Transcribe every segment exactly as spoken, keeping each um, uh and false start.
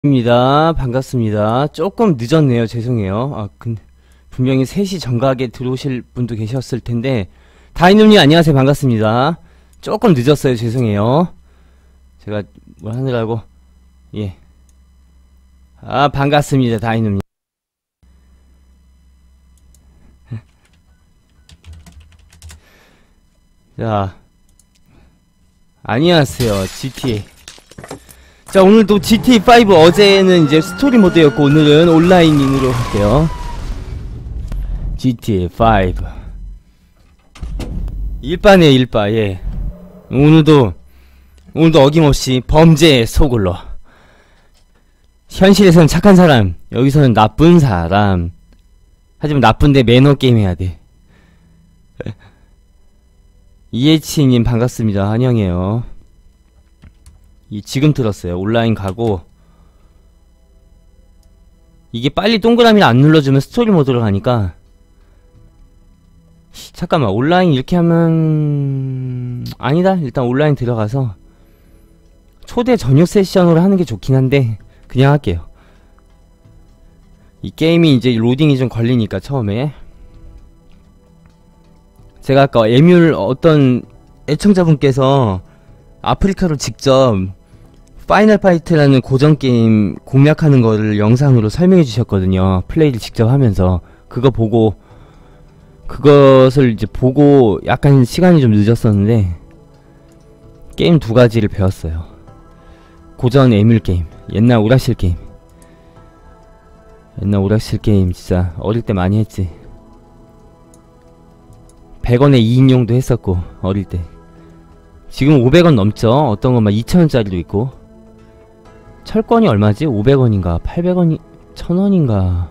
입니다. 반갑습니다. 조금 늦었네요. 죄송해요. 아, 근데 분명히 세 시 정각에 들어오실 분도 계셨을 텐데, 다이놈님 안녕하세요. 반갑습니다. 조금 늦었어요. 죄송해요. 제가 뭘 하느라고. 예. 아, 반갑습니다. 다이놈님. 자, 안녕하세요. 지티에이. 자, 오늘도 지티에이 파이브, 어제는 이제 스토리 모드였고 오늘은 온라인으로 할게요. 지티에이 파이브 일바네 일바. 예. 오늘도 오늘도 어김없이 범죄의 소굴로. 현실에서는 착한 사람, 여기서는 나쁜 사람. 하지만 나쁜데 매너 게임 해야 돼. 이에이치님 반갑습니다. 환영해요. 이 지금 들었어요. 온라인 가고, 이게 빨리 동그라미를 안 눌러주면 스토리 모드로 가니까. 잠깐만, 온라인 이렇게 하면 아니다. 일단 온라인 들어가서 초대 전용 세션으로 하는 게 좋긴 한데 그냥 할게요. 이 게임이 이제 로딩이 좀 걸리니까 처음에. 제가 아까 에뮬 어떤 애청자분께서 아프리카로 직접 파이널 파이트라는 고전 게임 공략하는 거를 영상으로 설명해 주셨거든요. 플레이를 직접 하면서. 그거 보고, 그것을 이제 보고 약간 시간이 좀 늦었었는데, 게임 두 가지를 배웠어요. 고전 에뮬 게임, 옛날 오락실 게임. 옛날 오락실 게임 진짜 어릴 때 많이 했지. 백 원에 이 인용도 했었고, 어릴 때. 지금 오백 원 넘죠? 어떤 건 막 이천 원짜리도 있고. 철권이 얼마지? 오백 원인가? 팔백 원이, 천 원인가?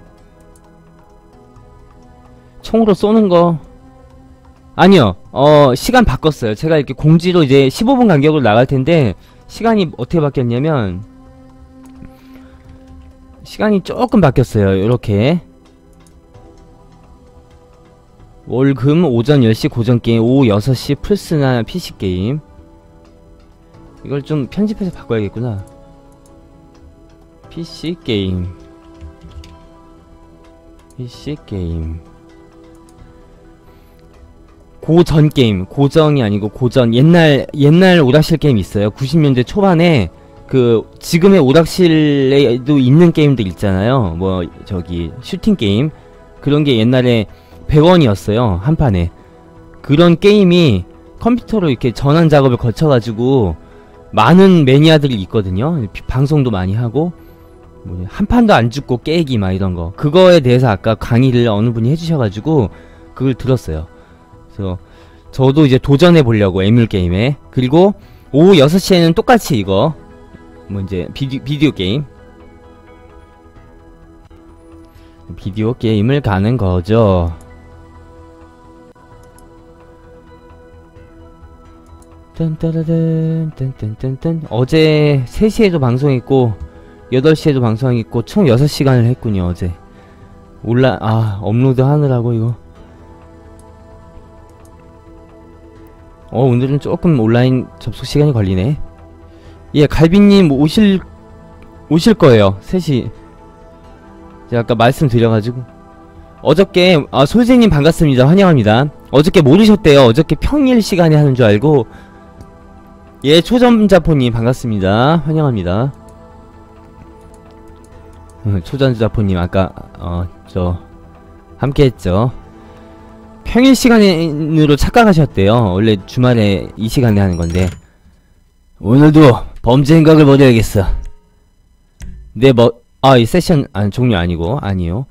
총으로 쏘는 거. 아니요. 어, 시간 바꿨어요. 제가 이렇게 공지로 이제 십오 분 간격으로 나갈 텐데, 시간이 어떻게 바뀌었냐면, 시간이 조금 바뀌었어요. 요렇게. 월금 오전 열 시 고전게임, 오후 여섯 시 플스나 피씨게임. 이걸 좀 편집해서 바꿔야겠구나. 피씨게임 피씨게임 고전게임. 고전이 아니고 고전. 옛날 옛날 오락실 게임 있어요. 구십 년대 초반에. 그 지금의 오락실에도 있는 게임들 있잖아요. 뭐 저기 슈팅게임. 그런게 옛날에 백 원이었어요. 한판에. 그런 게임이 컴퓨터로 이렇게 전환 작업을 거쳐가지고 많은 매니아들이 있거든요. 방송도 많이 하고, 뭐 한판도 안 죽고 깨기 막 이런거. 그거에 대해서 아까 강의를 어느 분이 해주셔가지고 그걸 들었어요. 그래서 저도 이제 도전해보려고, 에뮬 게임에. 그리고 오후 여섯 시에는 똑같이 이거 뭐 이제 비디, 비디오 게임 비디오 게임을 가는 거죠. 딴따라단 딴딴딴딴. 어제 세 시에도 방송했고 여덟 시에도 방송했고 총 여섯 시간을 했군요. 어제 올라 아 업로드 하느라고 이거. 어 오늘은 조금 온라인 접속 시간이 걸리네. 예, 갈비님 오실 오실 거예요. 세 시. 제가 아까 말씀드려가지고. 어저께 아 솔제님 반갑습니다. 환영합니다. 어저께 모르셨대요. 어저께 평일 시간에 하는 줄 알고. 예, 초전자포님 반갑습니다. 환영합니다. 초전자포님 아까 어 저 함께 했죠. 평일 시간으로 착각하셨대요. 원래 주말에 이 시간에 하는 건데. 오늘도 범죄 생각을 벌여야겠어. 네, 뭐 아, 이 세션 아 종료 아니고 아니요.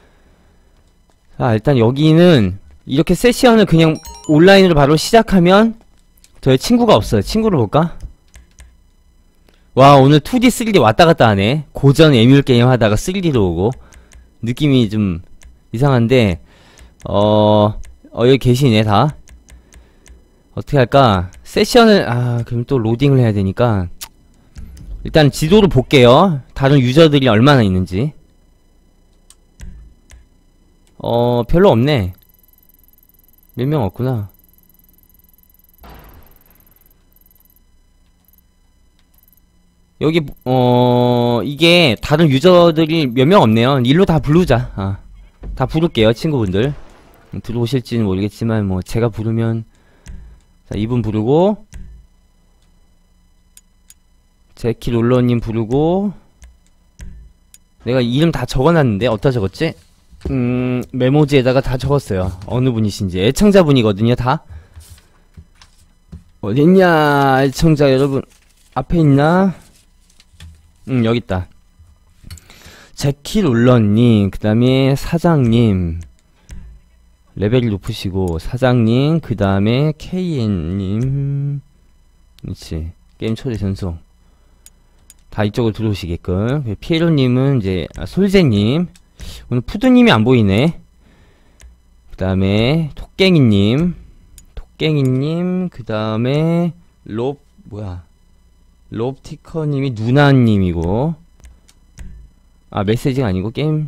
자, 일단 여기는 이렇게 세션을 그냥 온라인으로 바로 시작하면 저희 친구가 없어요. 친구를 볼까? 와, 오늘 투디 쓰리디 왔다갔다 하네. 고전 에뮬 게임 하다가 쓰리디로 오고. 느낌이 좀 이상한데 어... 어 여기 계시네 다. 어떻게 할까? 세션을 아 그럼 또 로딩을 해야 되니까 일단 지도를 볼게요. 다른 유저들이 얼마나 있는지. 어 별로 없네. 몇 명 없구나. 여기 어 이게 다른 유저들이 몇 명 없네요. 일로 다 부르자. 아, 다 부를게요 친구분들. 들어오실지는 모르겠지만 뭐 제가 부르면 자 이분 부르고 제키롤러님 부르고 내가 이름 다 적어놨는데 어디다 적었지? 음 메모지에다가 다 적었어요. 어느 분이신지 애청자분이거든요 다. 어딨냐 애청자 여러분. 앞에 있나? 음 여깄다. 제키롤러님 그 다음에 사장님 레벨이 높으시고 사장님 그 다음에 케이엔님 그렇지 게임 초대 전송 다 이쪽으로 들어오시게끔. 피에로님은 이제 아, 솔제님 오늘 푸드님이 안 보이네. 그 다음에 토깽이님 토깽이님 그 다음에 롭 뭐야 롭티커님이 누나님이고 아 메시지가 아니고 게임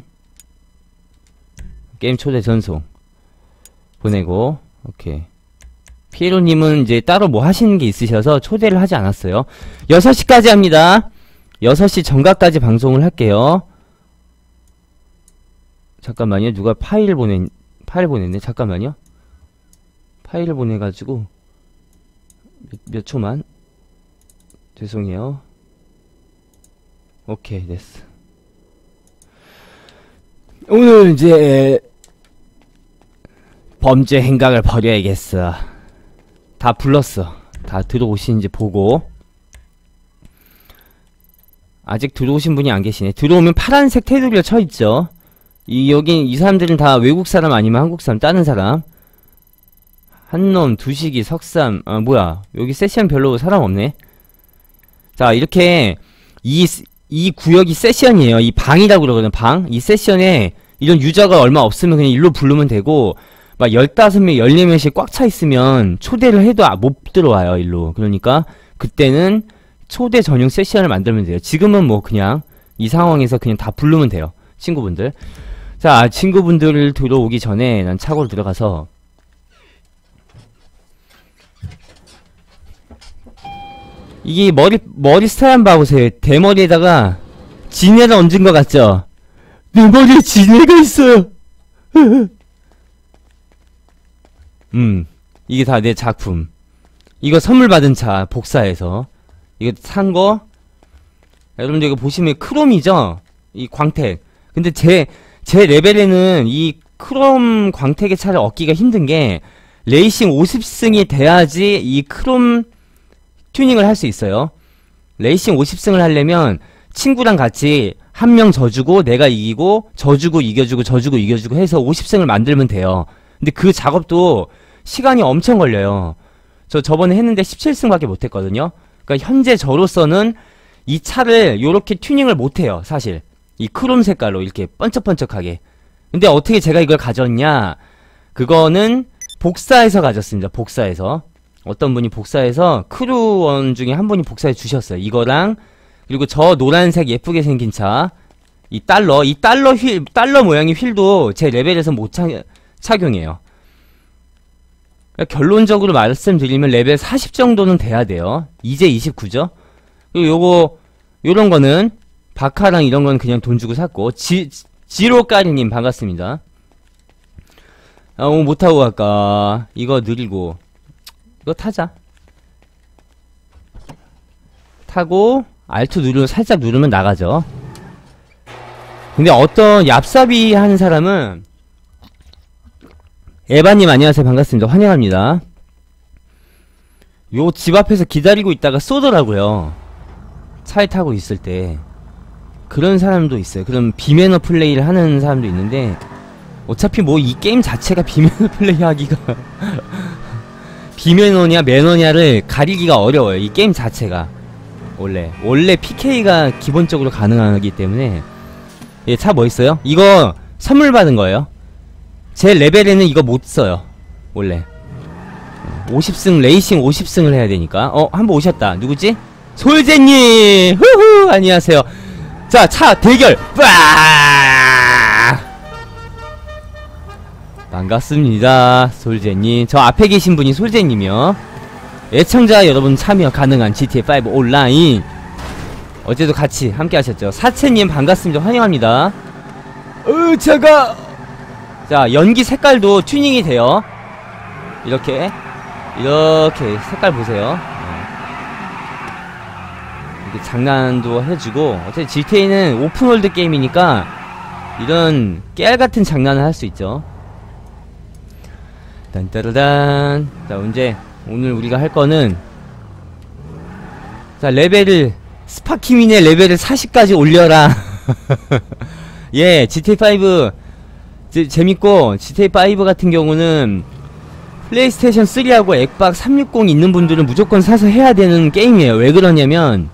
게임 초대 전송 보내고 오케이. 피에로님은 이제 따로 뭐 하시는 게 있으셔서 초대를 하지 않았어요. 여섯 시까지 합니다. 여섯 시 정각까지 방송을 할게요. 잠깐만요. 누가 파일을 보낸 파일 보냈네. 잠깐만요. 파일을 보내가지고 몇, 몇 초만 죄송해요. 오케이 됐어. 오늘 이제 범죄 행각을 벌여야겠어. 다 불렀어. 다 들어오시는지 보고. 아직 들어오신 분이 안 계시네. 들어오면 파란색 테두리가 쳐있죠. 이 여기 이 사람들은 다 외국 사람 아니면 한국 사람 다른 사람. 한놈, 두식이, 석삼. 아 뭐야 여기 세션 별로 사람 없네. 자 이렇게 이, 이 구역이 세션이에요. 이 방이라고 그러거든. 방. 이 세션에 이런 유저가 얼마 없으면 그냥 일로 부르면 되고 막 열다섯 명, 열네 명씩 꽉 차 있으면 초대를 해도 못 들어와요 일로. 그러니까 그때는 초대 전용 세션을 만들면 돼요. 지금은 뭐 그냥 이 상황에서 그냥 다 부르면 돼요 친구분들. 자 친구분들 들어오기 전에 난 차고로 들어가서 이게 머리 머리 스타일 한번 봐보세요. 대머리에다가 지네를 얹은 것 같죠? 내 머리에 지네가 있어요. 음 이게 다 내 작품. 이거 선물 받은 차 복사해서 이거 산 거. 여러분들 이거 보시면 크롬이죠? 이 광택. 근데 제, 제 레벨에는 이 크롬 광택의 차를 얻기가 힘든 게 레이싱 오십 승이 돼야지 이 크롬 튜닝을 할 수 있어요. 레이싱 오십 승을 하려면 친구랑 같이 한 명 져주고 내가 이기고 져주고 이겨주고 져주고 이겨주고 해서 오십 승을 만들면 돼요. 근데 그 작업도 시간이 엄청 걸려요. 저 저번에 했는데 십칠 승밖에 못했거든요. 그러니까 현재 저로서는 이 차를 요렇게 튜닝을 못해요 사실. 이 크롬 색깔로 이렇게 번쩍번쩍하게. 근데 어떻게 제가 이걸 가졌냐, 그거는 복사해서 가졌습니다. 복사해서 어떤 분이 복사해서 크루원 중에 한 분이 복사해 주셨어요. 이거랑 그리고 저 노란색 예쁘게 생긴 차, 이 달러, 이 달러 휠, 달러 모양의 휠도 제 레벨에서 못 차, 착용해요. 그러니까 결론적으로 말씀드리면 레벨 사십 정도는 돼야 돼요. 이제 이십구죠. 그리고 요거 요런 거는 바카랑 이런 건 그냥 돈 주고 샀고. 지, 지로까리님 반갑습니다. 아, 오늘 못타고 갈까. 이거 느리고 이거 타자. 타고 알트 누르면 살짝 누르면 나가죠. 근데 어떤 얍삽이 하는 사람은, 에바님 안녕하세요 반갑습니다. 환영합니다. 요 집 앞에서 기다리고 있다가 쏘더라고요. 차에 타고 있을 때. 그런 사람도 있어요. 그럼 비매너 플레이를 하는 사람도 있는데, 어차피 뭐 이 게임 자체가 비매너 플레이 하기가 비매너냐 매너냐를 가리기가 어려워요. 이 게임 자체가 원래 원래 피케이가 기본적으로 가능하기 때문에. 예, 차 뭐 있어요? 이거 선물 받은 거예요. 제 레벨에는 이거 못 써요 원래. 오십 승 레이싱 오십 승을 해야 되니까. 어, 한 번 오셨다. 누구지? 솔제님! 후후! 안녕하세요. 자, 차 대결! 빠아! 반갑습니다. 솔제님. 저 앞에 계신 분이 솔제님이요. 애청자 여러분 참여 가능한 지티에이 오 온라인. 어제도 같이 함께 하셨죠. 사채님 반갑습니다. 환영합니다. 으 제가 자 연기 색깔도 튜닝이 돼요. 이렇게 이렇게 색깔 보세요. 이렇게 장난도 해주고, 어차피 지티에이는 오픈월드 게임이니까 이런 깨알같은 장난을 할 수 있죠. 딴따라단. 자 이제 오늘 우리가 할 거는, 자 레벨을 스파키민의 레벨을 사십까지 올려라. 예, 지티에이 오 제, 재밌고, 지티에이 오 같은 경우는 플레이스테이션 쓰리하고 엑박 삼백육십 있는 분들은 무조건 사서 해야 되는 게임이에요. 왜 그러냐면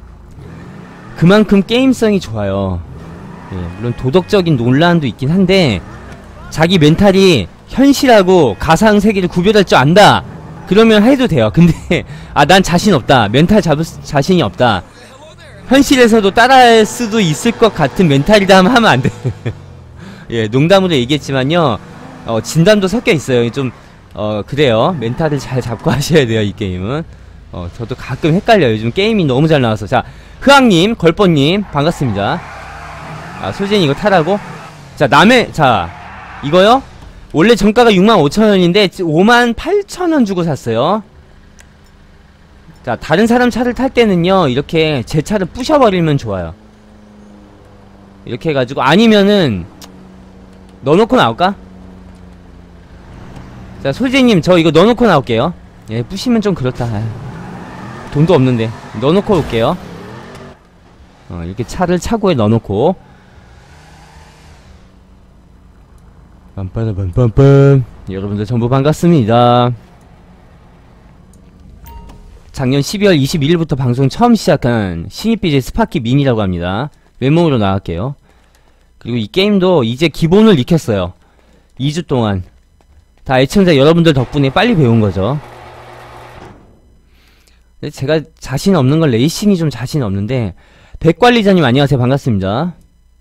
그만큼 게임성이 좋아요. 예, 물론 도덕적인 논란도 있긴 한데, 자기 멘탈이 현실하고 가상세계를 구별할 줄 안다 그러면 해도 돼요. 근데 아 난 자신 없다, 멘탈 잡을 자신이 없다, 현실에서도 따라할 수도 있을 것 같은 멘탈이다 하면 하면 안 돼. 예, 농담으로 얘기했지만요, 어, 진담도 섞여 있어요. 좀, 어, 그래요. 멘탈을 잘 잡고 하셔야 돼요, 이 게임은. 어, 저도 가끔 헷갈려요. 요즘 게임이 너무 잘 나와서. 자, 흐악님, 걸뻔님, 반갑습니다. 아, 솔진이 이거 타라고? 자, 남의, 자, 이거요? 원래 정가가 육만 오천 원인데, 오만 팔천 원 주고 샀어요. 자, 다른 사람 차를 탈 때는요, 이렇게 제 차를 부셔버리면 좋아요. 이렇게 해가지고, 아니면은 넣어놓고 나올까? 자, 솔제님 저 이거 넣어놓고 나올게요. 예, 부시면 좀 그렇다. 아유, 돈도 없는데 넣어놓고 올게요. 어, 이렇게 차를 차고에 넣어놓고. 빰빠라빰빰빰. 여러분들 전부 반갑습니다. 작년 십이월 이십일일부터 방송 처음 시작한 신입 비제이 스파키 미니라고 합니다. 맨몸으로 나갈게요. 그리고 이 게임도 이제 기본을 익혔어요. 이 주 동안 다 애청자 여러분들 덕분에 빨리 배운 거죠. 근데 제가 자신 없는 건 레이싱이 좀 자신 없는데, 백관리자님 안녕하세요. 반갑습니다.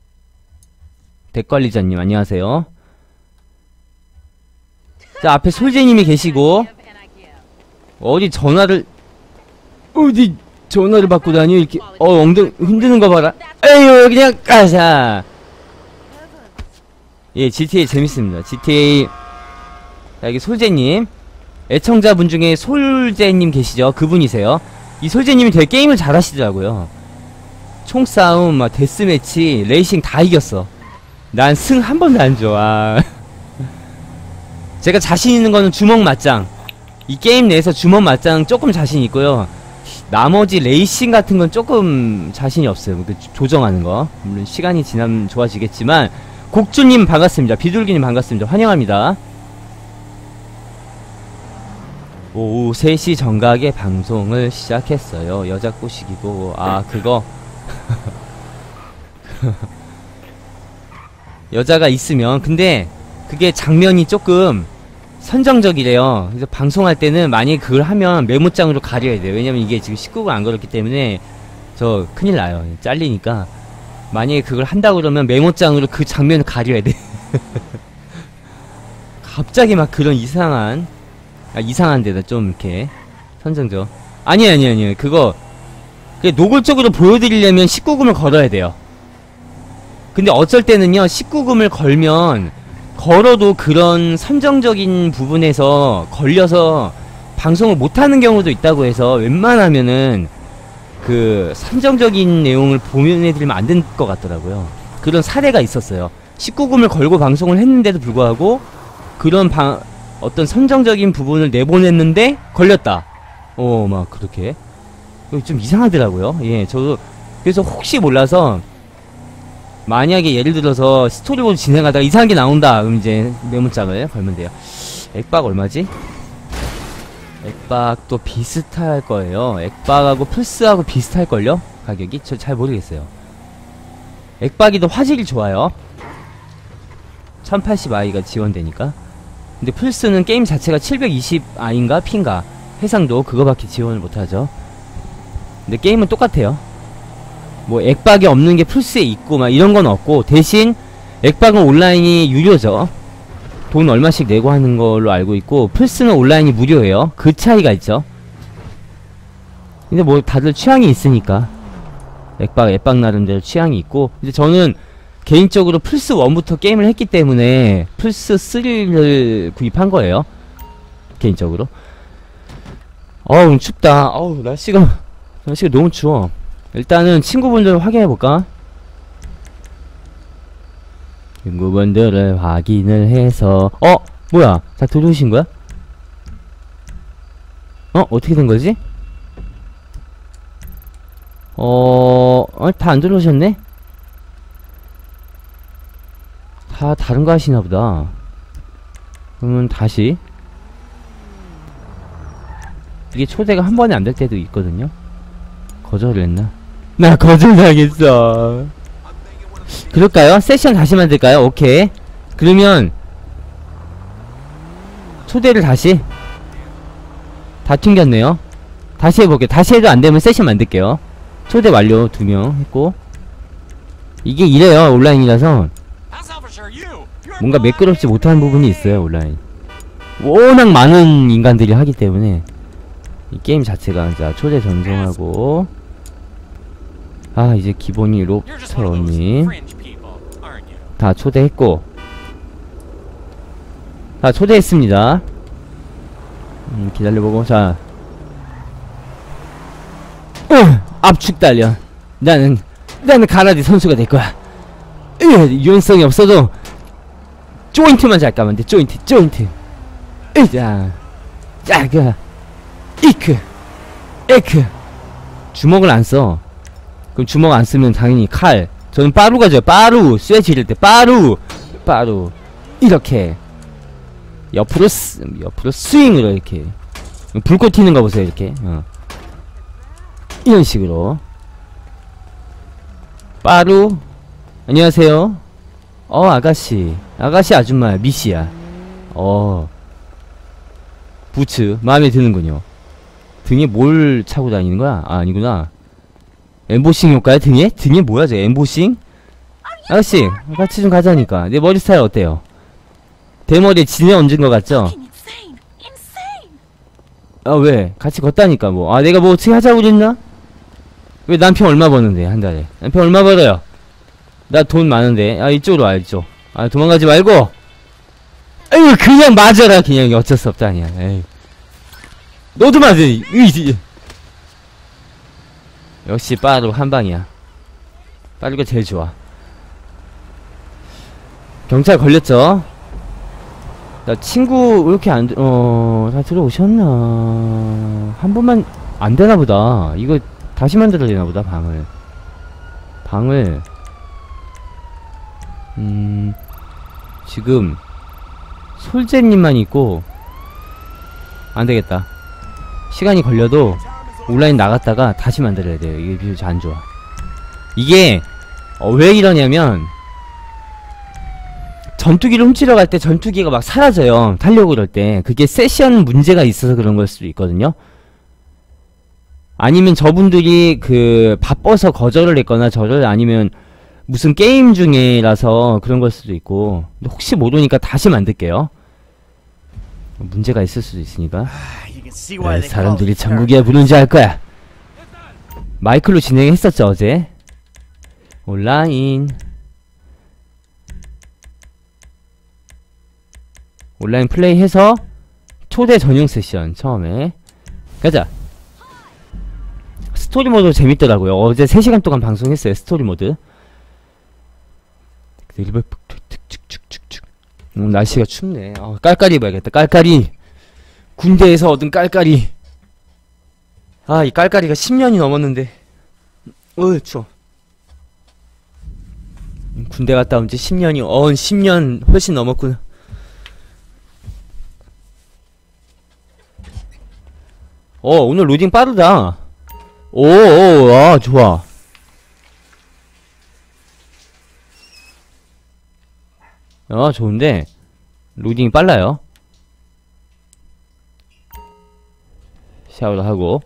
백관리자님 안녕하세요. 자, 앞에 솔제님이 계시고, 어디 전화를 어디 전화를 받고 다녀. 이렇게 어 엉덩이 흔드는 거 봐라. 에휴 그냥 까자. 예, 지티에이 재밌습니다. 지티에이. 자, 여기 솔제님, 애청자분 중에 솔제님 계시죠? 그분이세요. 이 솔제님이 되게 게임을 잘하시더라고요. 총싸움, 막 데스매치, 레이싱 다 이겼어. 난 승 한 번도 안 줘. 아. 제가 자신 있는 거는 주먹 맞짱. 이 게임 내에서 주먹 맞짱 조금 자신 있고요. 나머지 레이싱 같은 건 조금 자신이 없어요. 그 조정하는 거. 물론 시간이 지나면 좋아지겠지만. 곡주님 반갑습니다. 비둘기님 반갑습니다. 환영합니다. 오후 세 시 정각에 방송을 시작했어요. 여자 꼬시기고. 아 그거 여자가 있으면. 근데 그게 장면이 조금 선정적이래요. 그래서 방송할 때는 만약에 그걸 하면 메모장으로 가려야 돼요. 왜냐면 이게 지금 십구금 안 걸었기 때문에 저 큰일 나요. 잘리니까. 만약에 그걸 한다고 그러면 메모장으로 그 장면을 가려야 돼. 갑자기 막 그런 이상한, 아 이상한 데다 좀 이렇게 선정적. 아니 아니 아니 그거 노골적으로 보여드리려면 십구금을 걸어야 돼요. 근데 어쩔 때는요, 십구금을 걸면 걸어도 그런 선정적인 부분에서 걸려서 방송을 못하는 경우도 있다고 해서, 웬만하면은 그 선정적인 내용을 보면해드리면 안 될 것 같더라고요. 그런 사례가 있었어요. 십구금을 걸고 방송을 했는데도 불구하고 그런 방 어떤 선정적인 부분을 내보냈는데 걸렸다. 어, 막 그렇게 좀 이상하더라고요. 예, 저도 그래서 혹시 몰라서, 만약에 예를 들어서 스토리보드 진행하다가 이상한 게 나온다, 그럼 이제 메모장을 걸면 돼요. 액박 얼마지? 액박도 비슷할 거예요. 액박하고 플스하고 비슷할걸요? 가격이? 저 잘 모르겠어요. 액박이 더 화질이 좋아요. 천팔십 아이가 지원되니까. 근데 플스는 게임 자체가 칠백이십 아이인가 P인가 해상도 그거밖에 지원을 못하죠. 근데 게임은 똑같아요. 뭐 액박이 없는 게 플스에 있고 막 이런 건 없고, 대신 액박은 온라인이 유료죠. 돈 얼마씩 내고 하는 걸로 알고 있고, 플스는 온라인이 무료예요. 그 차이가 있죠. 근데 뭐 다들 취향이 있으니까. 액박 액박 나름대로 취향이 있고, 이제 저는 개인적으로 플스 원부터 게임을 했기 때문에 플스 쓰리를 구입한 거예요. 개인적으로. 어우 춥다. 어우 날씨가 날씨가 너무 추워. 일단은 친구분들 확인해볼까? 친구분들을 확인을 해서, 어? 뭐야? 다 들어오신 거야? 어? 어떻게 된 거지? 어, 어, 다 안 들어오셨네? 다 다른 거 하시나 보다. 그러면 다시. 이게 초대가 한 번에 안 될 때도 있거든요? 거절을 했나? 나 거절당했어. 그럴까요? 세션 다시 만들까요? 오케이. 그러면 초대를 다시. 다 튕겼네요. 다시 해볼게요. 다시 해도 안되면 세션 만들게요. 초대 완료 두 명 했고. 이게 이래요. 온라인이라서 뭔가 매끄럽지 못한 부분이 있어요. 온라인 워낙 많은 인간들이 하기 때문에 이 게임 자체가. 자, 초대 전송하고. 아, 이제 기본이 롭터님 다 초대했고. 다 초대했습니다. 음, 기다려보고. 자, 으, 압축 단련. 나는 나는 가라디 선수가 될 거야. 으, 유연성이 없어도 조인트만 잘 까면 돼. 조인트 조인트. 으자 자가 이크 에크. 주먹을 안 써. 그럼 주먹 안 쓰면 당연히 칼. 저는 빠루 가져요. 빠루. 스웨치 이럴 때 빠루 빠루. 이렇게 옆으로 스, 옆으로 스윙으로 이렇게 불꽃 튀는 거 보세요. 이렇게 어. 이런 식으로. 빠루. 안녕하세요. 어, 아가씨 아가씨 아줌마 미씨야. 어, 부츠 마음에 드는군요. 등에 뭘 차고 다니는 거야? 아, 아니구나. 엠보싱 효과야? 등에? 등에 뭐야 저 엠보싱? 아가씨 같이 좀 가자니까. 내 머리 스타일 어때요? 대머리에 진에 얹은 거 같죠? 아, 왜? 같이 걷다니까 뭐. 아, 내가 뭐 어떻게 하자고 그랬나? 왜 남편 얼마 버는데 한 달에? 남편 얼마 벌어요? 나 돈 많은데. 아, 이쪽으로 와. 이쪽. 아, 도망가지 말고. 에이, 그냥 맞아라. 그냥 어쩔 수 없다. 아니야. 에이. 너도 맞아. 으이. 역시 빠루 한방이야. 빠루가 제일 좋아. 경찰 걸렸죠? 나 친구 왜 이렇게 안, 어, 다 들어오셨나? 한 번만 안 되나보다. 이거 다시 만들어야 되나보다. 방을 방을 음, 지금 솔제님만 있고. 안되겠다. 시간이 걸려도 온라인 나갔다가 다시 만들어야 돼요. 이게 비교적 안 좋아. 이게 어, 왜 이러냐면 전투기를 훔치러 갈 때 전투기가 막 사라져요. 타려고 그럴 때. 그게 세션 문제가 있어서 그런 걸 수도 있거든요. 아니면 저분들이 그 바빠서 거절을 했거나 저를, 아니면 무슨 게임 중이라서 그런 걸 수도 있고. 근데 혹시 모르니까 다시 만들게요. 문제가 있을 수도 있으니까. 네, 사람들이 전국이야 부르는지 알 거야. 마이크로 진행했었죠 어제. 온라인 온라인 플레이해서 초대 전용 세션 처음에 가자. 스토리 모드 재밌더라고요. 어제 세 시간 동안 방송했어요. 스토리 모드. 음, 날씨가 춥네. 어, 깔깔이 입어야겠다. 깔깔이. 군대에서 얻은 깔깔이. 아, 이 깔깔이가 십 년이 넘었는데. 어휴, 추워. 군대 갔다 온 지 십 년이, 어, 십 년 훨씬 넘었구나. 어, 오늘 로딩 빠르다. 오, 오, 아, 좋아. 아, 좋은데 로딩이 빨라요. 샤워를 하고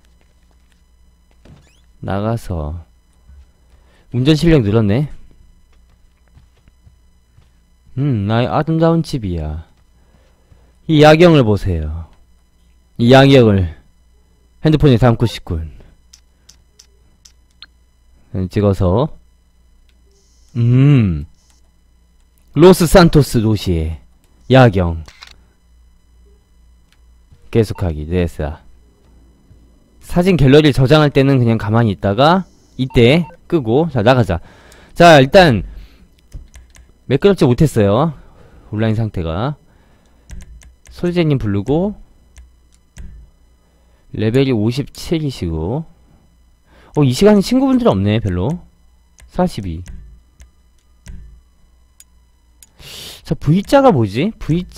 나가서. 운전 실력 늘었네. 음, 나의 아름다운 집이야. 이 야경을 보세요. 이 야경을 핸드폰에 담고 싶군. 찍어서 음 로스 산토스 도시의 야경 계속하기. 됐어. 사진 갤러리를 저장할 때는 그냥 가만히 있다가 이때 끄고. 자, 나가자. 자, 일단 매끄럽지 못했어요, 온라인 상태가. 솔제님 부르고 레벨이 오십칠이시고 어, 이 시간에 친구분들 없네 별로. 사십이. 저 V자가 뭐지?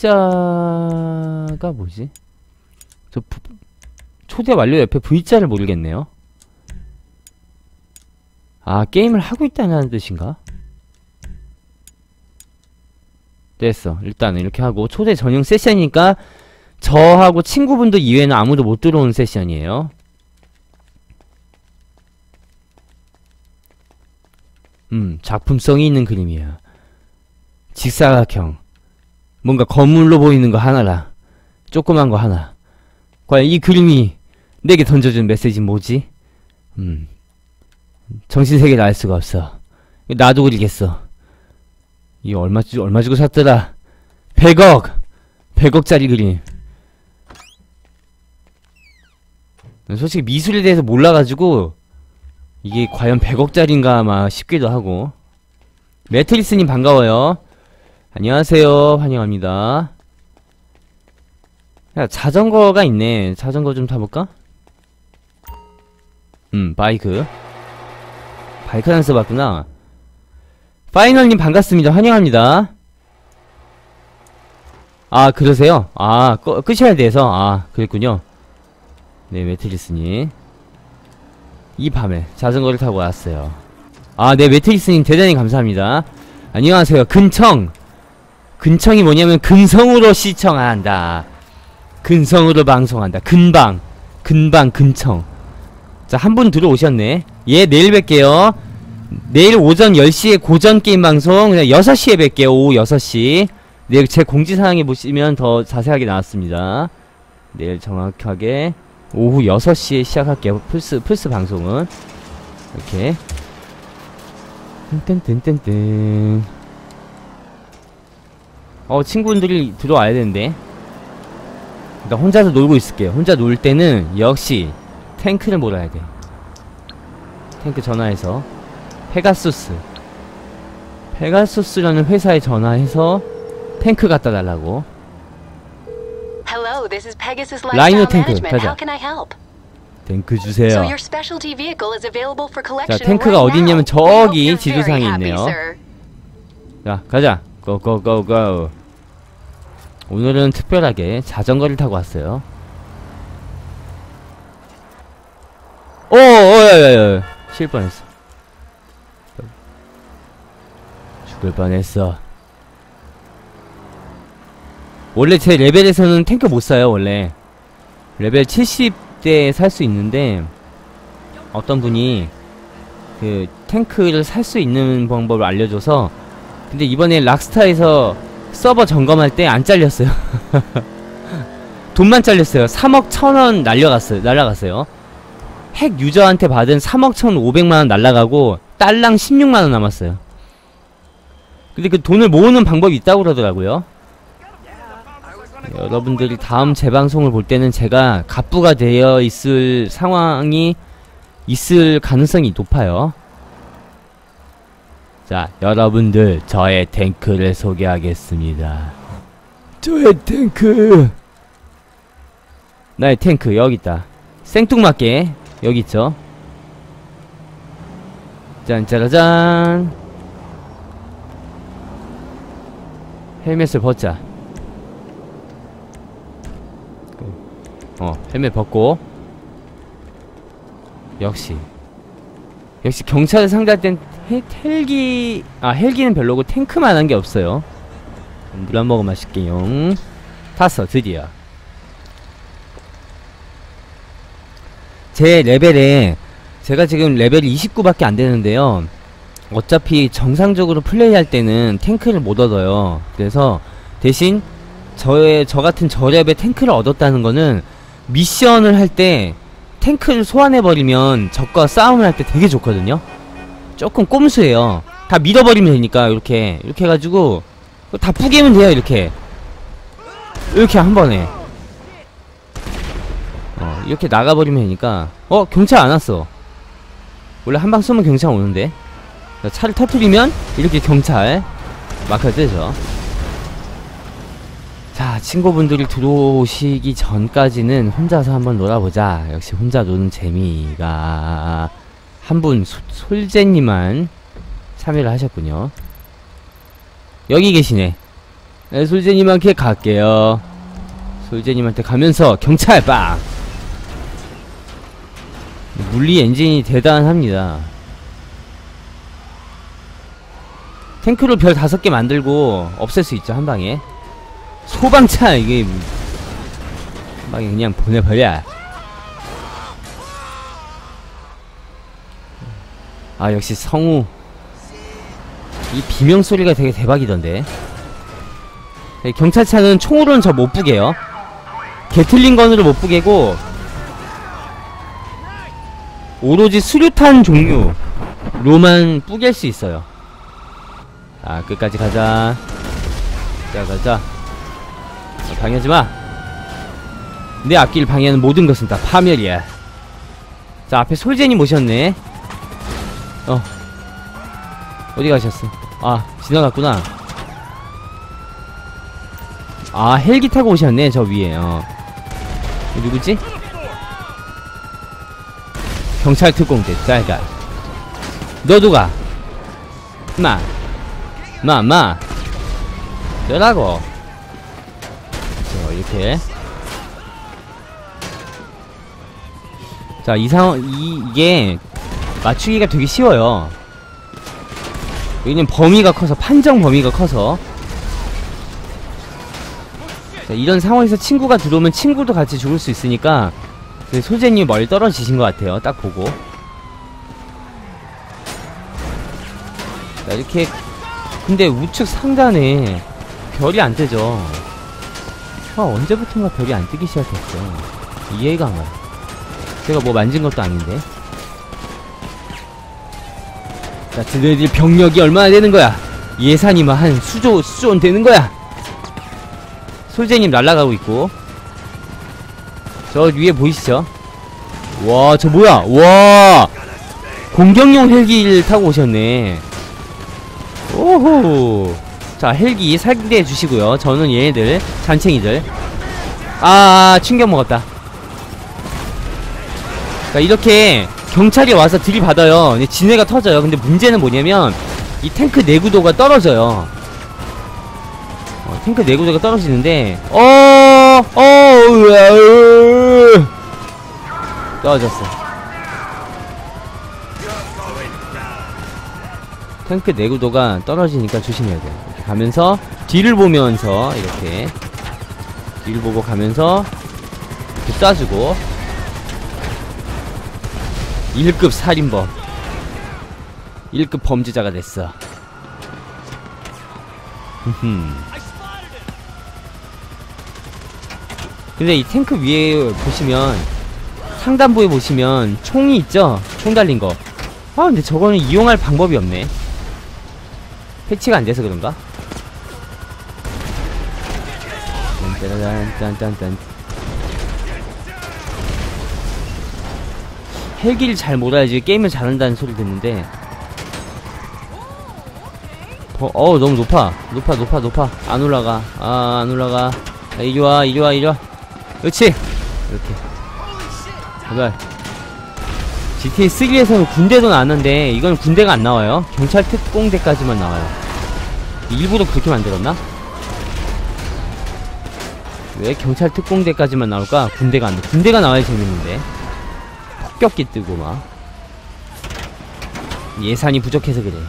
V자가 뭐지? 저 부, 초대 완료 옆에 V자를 모르겠네요. 아, 게임을 하고 있다는 뜻인가? 됐어. 일단은 이렇게 하고 초대 전용 세션이니까 저하고 친구분들 이외에는 아무도 못 들어오는 세션이에요. 음, 작품성이 있는 그림이야. 직사각형. 뭔가 건물로 보이는 거 하나라. 조그만 거 하나. 과연 이 그림이 내게 던져준 메시지는 뭐지? 음, 정신세계를 알 수가 없어. 나도 그리겠어. 이거 얼마, 주, 얼마 주고 샀더라? 백억! 백억짜리 그림. 솔직히 미술에 대해서 몰라가지고 이게 과연 백억짜리인가 아마 싶기도 하고. 매트리스님 반가워요. 안녕하세요. 환영합니다. 야, 자전거가 있네. 자전거 좀 타볼까? 음, 바이크. 바이크 안 써봤구나. 파이널님 반갑습니다. 환영합니다. 아, 그러세요? 아, 꺼, 끄셔야 돼서. 아, 그랬군요. 네, 매트리스님. 이 밤에 자전거를 타고 왔어요. 아, 네, 매트리스님 대단히 감사합니다. 안녕하세요. 근청. 근청이 뭐냐면 근성으로 시청한다. 근성으로 방송한다. 근방. 근방 근청. 자, 한 분 들어오셨네. 예, 내일 뵐게요. 내일 오전 열 시에 고전 게임 방송, 그냥 여섯 시에 뵐게요. 오후 여섯 시. 내일 제 공지사항에 보시면 더 자세하게 나왔습니다. 내일 정확하게 오후 여섯 시에 시작할게요. 플스, 플스 방송은. 이렇게. 뜬뜬뜬뜬뜬. 어, 친구분들이 들어와야 되는데. 그러니까 혼자서 놀고 있을게요. 혼자 놀 때는 역시 탱크를 몰아야 돼. 탱크 전화해서 페가수스 페가수스라는 회사에 전화해서 탱크 갖다 달라고. Hello, this is Pegasus 라이노 Lifestyle 탱크 Management. 가자. How can I help? 탱크 주세요. So your specialty vehicle is available for collection 자, 탱크가 right 어디 있냐면 now. We hope 저기 you're 지도상에 very happy, 있네요. sir. 자, 가자. 고고고고. 오늘은 특별하게 자전거를 타고 왔어요. 오, 오, 야야야. 실 뻔했어. 죽을 뻔했어. 원래 제 레벨에서는 탱크 못 사요, 원래. 레벨 칠십 대에 살 수 있는데, 어떤 분이, 그, 탱크를 살 수 있는 방법을 알려줘서, 근데 이번에 락스타에서 서버 점검할 때 안 잘렸어요. 돈만 잘렸어요. 삼억 천원 날려갔어요. 날라갔어요. 핵 유저한테 받은 삼억 천오백만원 날라가고 딸랑 십육만원 남았어요. 근데 그 돈을 모으는 방법이 있다고 그러더라고요. 여러분들이 다음 재방송을 볼 때는 제가 갑부가 되어 있을 상황이 있을 가능성이 높아요. 자, 여러분들, 저의 탱크를 소개하겠습니다. 저의 탱크! 나의 탱크 여기 있다. 생뚱맞게 여기 있죠. 짠짜라잔. 헬멧을 벗자. 어, 헬멧 벗고. 역시 역시 경찰을 상대할 땐 헬, 헬기 아 헬기는 별로고 탱크만 한 게 없어요. 물 한 모금 마실게요. 탔어 드디어. 제 레벨에 제가 지금 레벨이 이십구밖에 안 되는데요. 어차피 정상적으로 플레이할 때는 탱크를 못 얻어요. 그래서 대신 저의 저 같은 저 레벨 탱크를 얻었다는 거는 미션을 할 때 탱크를 소환해버리면 적과 싸움을 할 때 되게 좋거든요. 조금 꼼수예요. 다 밀어버리면 되니까 이렇게 이렇게 해가지고 다 뿌개면 돼요. 이렇게 이렇게 한 번에 어 이렇게 나가버리면 되니까. 어 경찰 안 왔어. 원래 한 방 쏘면 경찰 오는데 차를 터뜨리면 이렇게 경찰 마크가 뜨죠. 자, 친구분들이 들어오시기 전까지는 혼자서 한번 놀아보자. 역시 혼자 노는 재미가 한 분 솔제님만 참여를 하셨군요. 여기 계시네. 네, 솔제님한테 갈게요. 솔제님한테 가면서 경찰 빵! 물리 엔진이 대단합니다. 탱크를 별 다섯 개 만들고 없앨 수 있죠, 한 방에. 소방차, 이게, 한 방에 그냥 보내버려. 아, 역시 성우. 이 비명소리가 되게 대박이던데. 경찰차는 총으로는 저 못 부게요. 게틀링 건으로 못 부게고, 오로지 수류탄 종류로만 뿌갤 수 있어요. 아, 끝까지 가자. 자, 가자. 방해하지마. 내 앞길 방해하는 모든 것은 다 파멸이야. 자, 앞에 솔제님 오셨네. 어 어디 가셨어? 아, 지나갔구나. 아, 헬기 타고 오셨네. 저 위에. 어 누구지? 경찰 특공대. 짤가. 너도 가. 마 마, 마. 되라고. 자, 이렇게. 자, 이 상황, 이, 이게, 맞추기가 되게 쉬워요. 왜냐면 범위가 커서, 판정 범위가 커서. 자, 이런 상황에서 친구가 들어오면 친구도 같이 죽을 수 있으니까, 소재님이 멀리 떨어지신 것 같아요. 딱 보고. 자, 이렇게. 근데 우측 상단에 별이 안 뜨죠. 아, 언제부턴가 별이 안 뜨기 시작했어. 이해가 안 가요. 제가 뭐 만진 것도 아닌데. 자, 드네들 병력이 얼마나 되는 거야? 예산이만 한 수조, 수조원 되는 거야! 솔제님 날아가고 있고. 저 위에 보이시죠? 와, 저 뭐야? 와! 공격용 헬기를 타고 오셨네. 오호. 자, 헬기 살기대 주시고요. 저는 얘네들 잔챙이들. 아, 충격 먹었다. 자, 이렇게 경찰이 와서 들이받아요. 근데 지네가 터져요. 근데 문제는 뭐냐면 이 탱크 내구도가 떨어져요. 어, 탱크 내구도가 떨어지는데 어, 어, 으, 떨어졌어. 탱크 내구도가 떨어지니까 조심해야 돼요. 이렇게 가면서 뒤를 보면서 이렇게 뒤를 보고 가면서 이렇게 쏴주고. 일 급 살인범, 일 급 범죄자가 됐어. 근데 이 탱크 위에 보시면 상단부에 보시면 총이 있죠? 총 달린 거. 아, 근데 저거는 이용할 방법이 없네. 패치가 안 돼서 그런가? 딴딴딴딴. 헬기를 잘 몰아야지 게임을 잘한다는 소리 듣는데. 어, 어우, 너무 높아. 높아, 높아, 높아. 안 올라가. 아, 안 올라가. 아, 이리와, 이리와, 이리와. 그렇지! 이렇게. 제발. 지티에이 쓰리에서는 군대도 나왔는데, 이건 군대가 안 나와요. 경찰 특공대까지만 나와요. 일부러 그렇게 만들었나? 왜 경찰 특공대까지만 나올까? 군대가 안 돼. 군대가 나와야 재밌는데. 폭격기 뜨고 막. 예산이 부족해서 그래.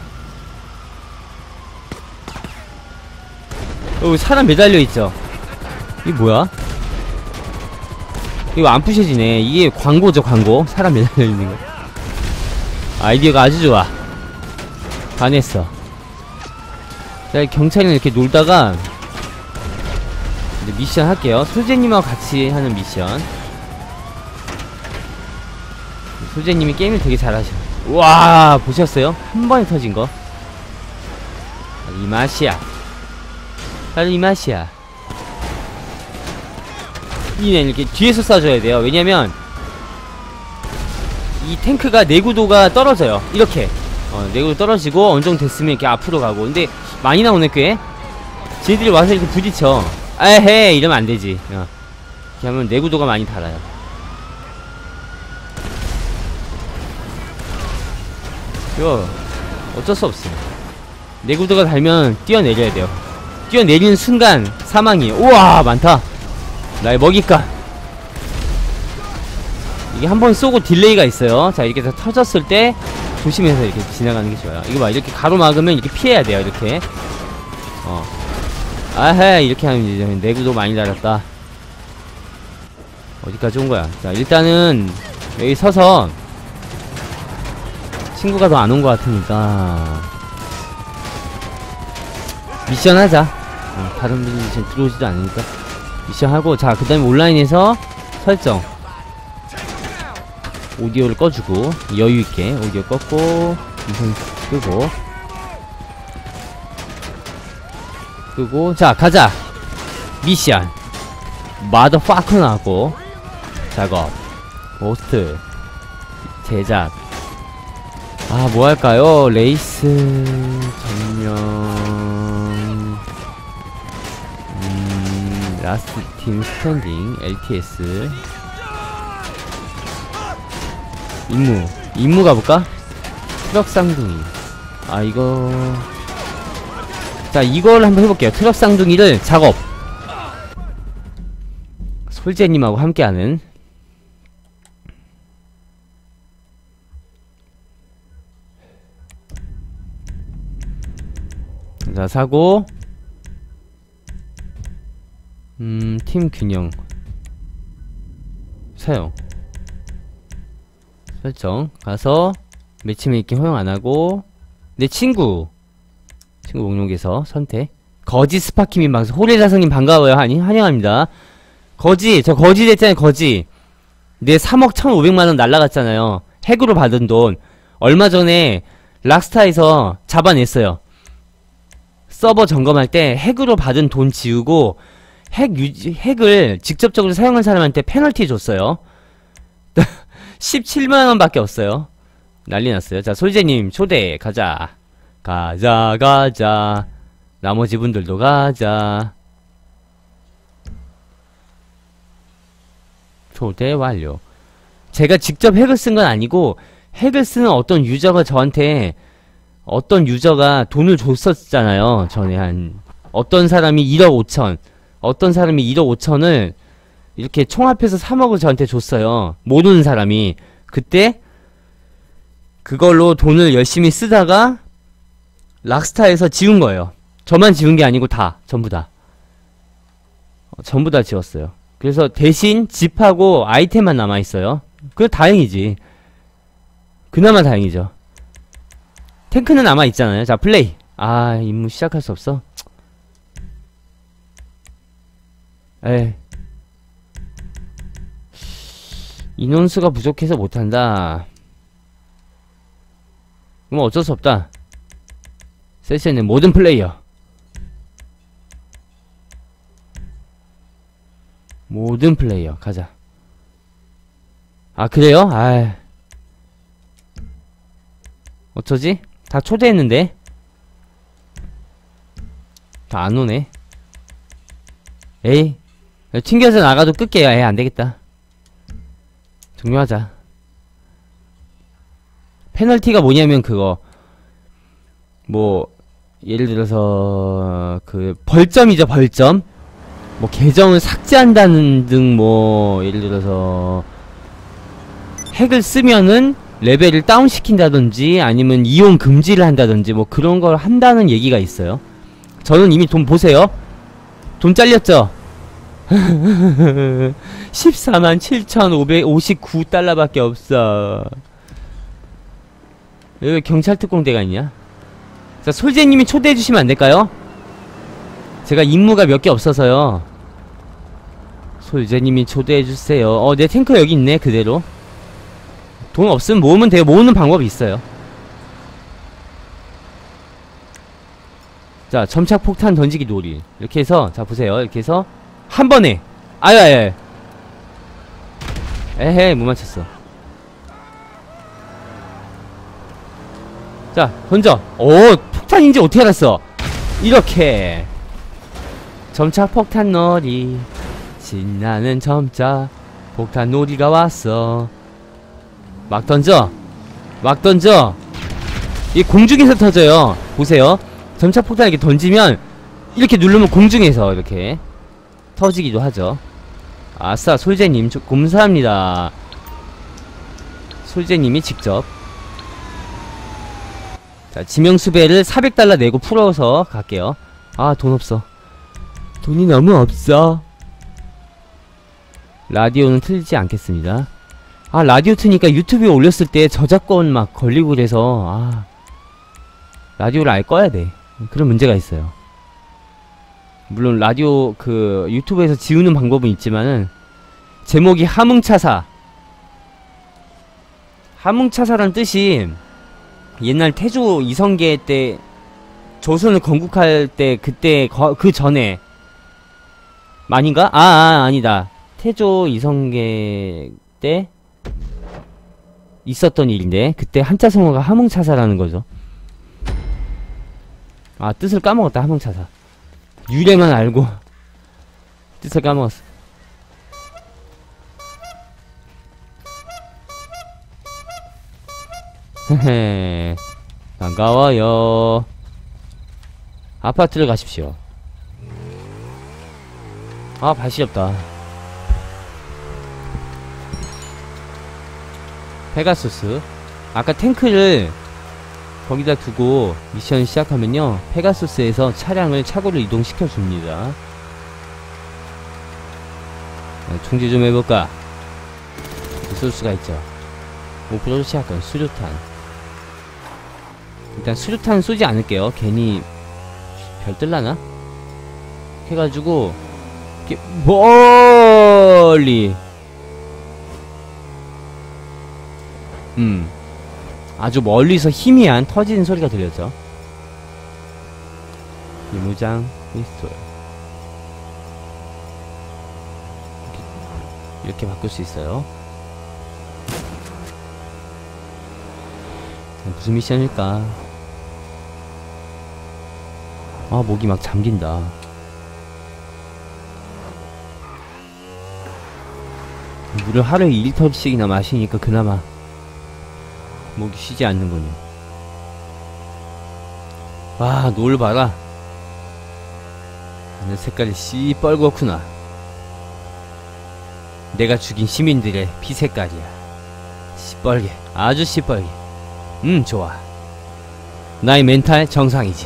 어, 사람 매달려 있죠. 이게 뭐야? 이거 안 부셔지네. 이게 광고죠, 광고. 사람 매달려 있는 거. 아이디어가 아주 좋아. 반했어. 자, 경찰이랑 이렇게 놀다가 이제 미션 할게요. 소재님하고 같이 하는 미션. 소재님이 게임을 되게 잘하셔. 와, 보셨어요? 한 번에 터진 거. 이 맛이야. 바로 이 맛이야. 이는 이렇게 뒤에서 쏴줘야 돼요. 왜냐면 이 탱크가 내구도가 떨어져요. 이렇게 어, 내구도 떨어지고 어느 정도 됐으면 이렇게 앞으로 가고. 근데 많이 나오네 꽤. 쟤들이 와서 이렇게 부딪혀. 에헤 이러면 안 되지. 어. 이렇게 하면 내구도가 많이 달아요. 이거 어쩔 수 없어요. 내구도가 달면 뛰어내려야 돼요. 뛰어내리는 순간 사망이. 우와 많다. 나의 먹잇감. 이게 한 번 쏘고 딜레이가 있어요. 자 이렇게 다 터졌을 때 조심해서 이렇게 지나가는 게 좋아요. 이거 봐, 이렇게 가로막으면 이렇게 피해야 돼요. 이렇게 어 아헤 이렇게 하면 이제 내구도 많이 달았다. 어디까지 온 거야? 자 일단은 여기 서서 친구가 더 안 온 것 같으니까 미션 하자. 어, 다른 분이 지금 들어오지도 않으니까 미션 하고. 자 그 다음에 온라인에서 설정 오디오를 꺼주고 여유있게 오디오 껐고 미션 끄고 끄고 자 가자. 미션 마더파커 나왔고 작업 호스트 제작. 아 뭐할까요? 레이스 전명 음 라스트 팀 스탠딩 엘티에스 임무 임무 가볼까? 트럭 쌍둥이. 아 이거 자 이걸 한번 해볼게요. 트럭 쌍둥이를 작업 솔제님하고 함께하는. 자 사고 음 팀 균형 사용 설정 가서 매치메이킹 허용 안하고 내 친구 친구 목록에서 선택. 거지 스파키민 방송 호레자성님 반가워요. 아니 환영합니다. 거지 저 거지 됐잖아요. 거지 내 삼억 천오백만원 날라갔잖아요. 핵으로 받은 돈 얼마 전에 락스타에서 잡아냈어요. 서버 점검할 때 핵으로 받은 돈 지우고 핵 유지, 핵을 직접적으로 사용한 사람한테 페널티 줬어요. 십칠만원 밖에 없어요. 난리 났어요. 자 솔제님 초대 가자 가자 가자. 나머지 분들도 가자. 초대 완료. 제가 직접 핵을 쓴 건 아니고 핵을 쓰는 어떤 유저가 저한테 어떤 유저가 돈을 줬었잖아요. 전에 한 어떤 사람이 일억 오천 어떤 사람이 일억 오천을 이렇게 총합해서 삼억을 저한테 줬어요. 모르는 사람이. 그때 그걸로 돈을 열심히 쓰다가 락스타에서 지운 거예요. 저만 지운 게 아니고 다 전부 다 어, 전부 다 지웠어요. 그래서 대신 집하고 아이템만 남아있어요. 그래 다행이지. 그나마 다행이죠. 탱크는 남아있잖아요. 자 플레이. 아 임무 시작할 수 없어. 에이 인원수가 부족해서 못한다. 그럼 어쩔 수 없다. 세션의 모든 플레이어 모든 플레이어 가자. 아 그래요? 아 어쩌지? 다 초대했는데 다 안오네. 에이 튕겨서 나가도 끌게요. 에이 안되겠다. 종료하자. 페널티가 뭐냐면 그거 뭐 예를 들어서 그 벌점이죠. 벌점 뭐 계정을 삭제한다는 등 뭐 예를 들어서 핵을 쓰면은 레벨을 다운시킨다든지 아니면 이용 금지를 한다든지 뭐 그런 걸 한다는 얘기가 있어요. 저는 이미 돈 보세요. 돈 잘렸죠? 십사만 칠천오백오십구 달러밖에 없어. 여기 경찰 특공대가 있냐? 자 솔제님이 초대해주시면 안될까요? 제가 임무가 몇 개 없어서요. 솔제님이 초대해주세요. 어 내 탱크 여기 있네 그대로. 돈 없으면 모으면 돼요. 모으는 방법이 있어요. 자, 점착 폭탄 던지기 놀이. 이렇게 해서, 자, 보세요. 이렇게 해서, 한 번에! 아야야! 에헤이, 못 맞췄어. 자, 던져! 오, 폭탄인지 어떻게 알았어? 이렇게. 점착 폭탄 놀이. 신나는 점착 폭탄 놀이가 왔어. 막 던져! 막 던져! 이 공중에서 터져요. 보세요. 점착 폭탄 이렇게 던지면 이렇게 누르면 공중에서 이렇게 터지기도 하죠. 아싸, 솔제님 감사합니다. 솔제님이 직접. 자, 지명수배를 사백 달러 내고 풀어서 갈게요. 아, 돈 없어. 돈이 너무 없어. 라디오는 틀지 않겠습니다. 아, 라디오 트니까 유튜브에 올렸을 때 저작권 막 걸리고 그래서 아, 라디오를 아예 꺼야 돼. 그런 문제가 있어요. 물론 라디오 그 유튜브에서 지우는 방법은 있지만은 제목이 함흥차사. 함흥차사란 뜻이 옛날 태조 이성계 때 조선을 건국할 때 그때 거, 그 전에 아닌가? 아, 아 아니다. 태조 이성계 때 있었던 일인데 그때 한자 성어가 함흥차사라는 거죠. 아, 뜻을 까먹었다. 함흥차사. 유래만 알고 뜻을 까먹었어. 헤헤, 반가워요. 아파트를 가십시오. 아, 발 시렵다. 페가수스. 아까 탱크를 거기다 두고 미션 시작하면요, 페가수스에서 차량을 차고를 이동시켜 줍니다. 충지 좀 해볼까? 쏠 수가 있죠. 오프로드 시작한 수류탄. 일단 수류탄 쏘지 않을게요. 괜히 별 뜰라나? 해가지고 이렇게 멀리 음 아주 멀리서 희미한 터지는 소리가 들렸죠. 이 무장 피스톨 이렇게, 이렇게 바꿀 수 있어요. 무슨 미션일까? 아, 목이 막 잠긴다. 물을 하루에 일 리터씩이나 마시니까 그나마 목이 쉬지 않는군요. 와, 노을 봐라. 하늘 색깔이 씨뻘겋구나. 내가 죽인 시민들의 피 색깔이야. 시뻘게, 아주 시뻘게. 음, 좋아. 나의 멘탈 정상이지.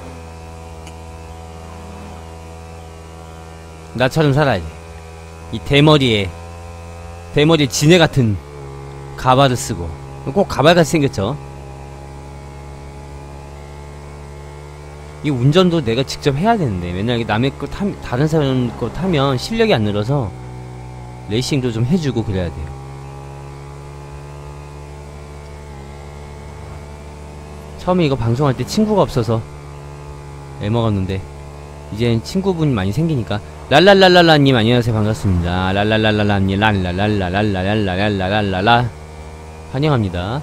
나처럼 살아야지. 이 대머리에 대머리에 지네 같은 가발을 쓰고. 꼭 가발같이 생겼죠. 이 운전도 내가 직접 해야 되는데 맨날 남의 거 타, 다른 사람 거 타면 실력이 안 늘어서 레이싱도 좀 해주고 그래야 돼요. 처음에 이거 방송할 때 친구가 없어서 애먹었는데 이젠 친구분이 많이 생기니까. 랄랄랄랄라님 안녕하세요, 반갑습니다. 랄랄랄랄라님 랄랄랄랄랄랄랄랄랄랄랄라 환영합니다.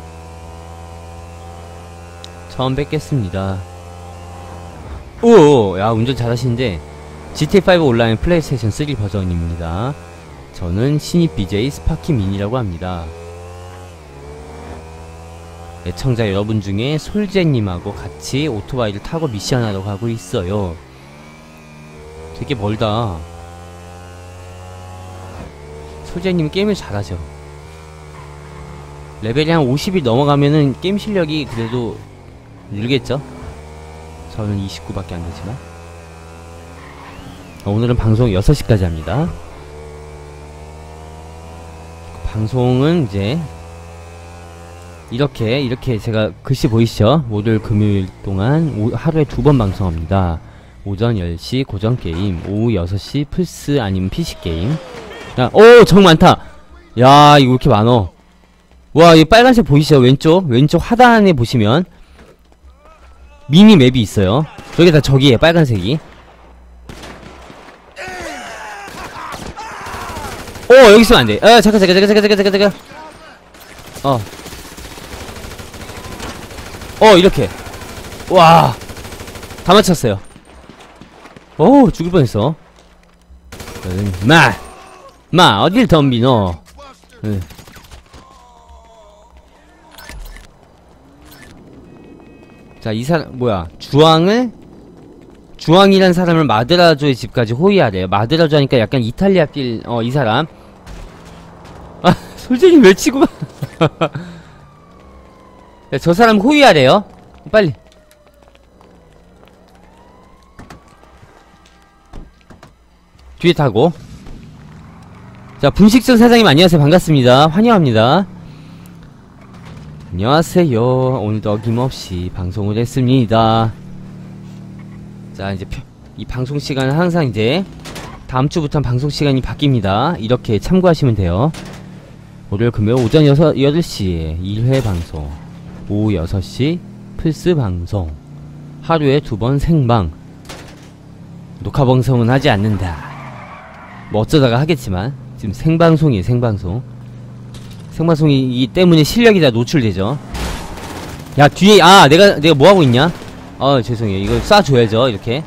처음 뵙겠습니다. 오, 야, 운전 잘하시는데 지티에이 파이브 온라인 플레이스테이션 쓰리 버전입니다. 저는 신입 비제이 스파키민이라고 합니다. 애청자 여러분 중에 솔제님하고 같이 오토바이를 타고 미션하러 가고 있어요. 되게 멀다. 솔제님 게임을 잘하죠. 레벨이 한 오십이 넘어가면은 게임 실력이 그래도 늘겠죠? 저는 이십구 밖에 안 되지만. 오늘은 방송 여섯 시까지 합니다. 방송은 이제 이렇게 이렇게 제가 글씨 보이시죠? 월요일 금요일 동안 오, 하루에 두 번 방송합니다. 오전 열 시 고전 게임, 오후 여섯 시 플스 아니면 피씨 게임. 야, 오, 정 많다. 야, 이거 왜 이렇게 많어? 와, 이 빨간색 보이시죠? 왼쪽 왼쪽 하단에 보시면 미니 맵이 있어요. 저게 다 적이에요, 빨간색이. 오, 여기 있으면 안 돼. 아, 잠깐, 잠깐, 잠깐, 잠깐, 잠깐, 잠깐. 어. 어, 이렇게. 와. 다 맞췄어요. 오, 죽을 뻔했어. 음, 마! 마, 어딜 덤비, 너. 응. 자, 이 사람, 뭐야. 주황을, 주황이란 사람을 마드라조의 집까지 호위하래요. 마드라조 하니까 약간 이탈리아 필, 어, 이 사람. 아, 솔직히 외치고 가. 야, 저 사람 호위하래요. 빨리. 뒤에 타고. 자, 분식점 사장님 안녕하세요. 반갑습니다. 환영합니다. 안녕하세요. 오늘도 어김없이 방송을 했습니다. 자, 이제 이 방송 시간은 항상 이제 다음 주부터는 방송 시간이 바뀝니다. 이렇게 참고하시면 돼요. 월요일 금요일 오전 여덟 시에 일 회 방송, 오후 여섯 시 플스 방송, 하루에 두 번 생방. 녹화 방송은 하지 않는다. 뭐 어쩌다가 하겠지만 지금 생방송이에요. 생방송. 생방송이기 때문에 실력이 다 노출되죠. 야, 뒤에, 아, 내가 내가 뭐하고 있냐? 어, 죄송해요. 이거 쏴줘야죠. 이렇게.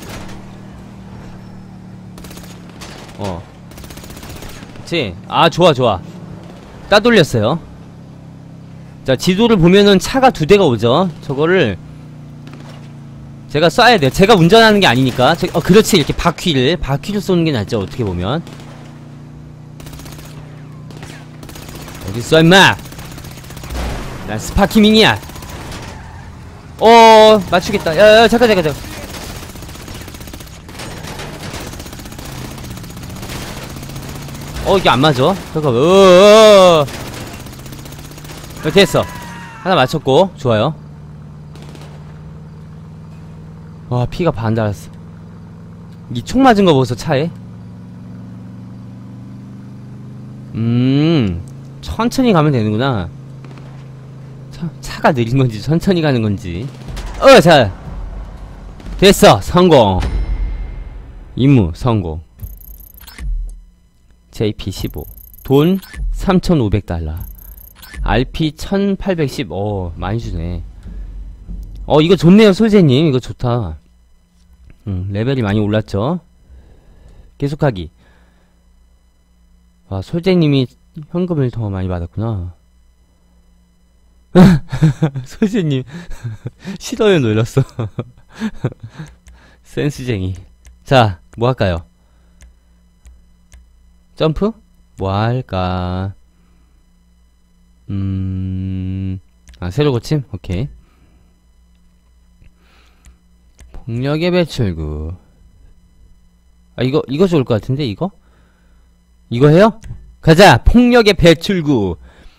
어, 그치? 아, 좋아 좋아. 따돌렸어요. 자, 지도를 보면은 차가 두 대가 오죠. 저거를 제가 쏴야 돼요. 제가 운전하는 게 아니니까. 저, 어, 그렇지. 이렇게 바퀴를 바퀴를 쏘는 게 낫죠. 어떻게 보면. 어딨어 임마. 난 스파키밍이야. 어, 맞추겠다. 야, 야, 잠깐 잠깐 잠깐. 어, 이게 안 맞아. 잠깐. 어어어. 어, 됐어. 하나 맞췄고. 좋아요. 와, 피가 반 달았어. 이 총 맞은 거 보소, 차에. 음, 천천히 가면 되는구나. 차, 차가 느린 건지 천천히 가는 건지. 어, 자, 됐어. 성공. 임무 성공. 제이피 십오. 돈 삼천오백 달러. 알피 천팔백십. 어, 많이 주네. 어, 이거 좋네요, 솔제님. 이거 좋다. 음, 레벨이 많이 올랐죠. 계속하기. 와, 솔제님이 현금을 더 많이 받았구나. 솔제님 싫어요 놀렸어. 센스쟁이. 자, 뭐 할까요? 점프? 뭐 할까? 음... 아, 새로 고침? 오케이. 폭력의 배출구. 아, 이거, 이거 좋을 것 같은데, 이거? 이거 해요? 가자! 폭력의 배출구!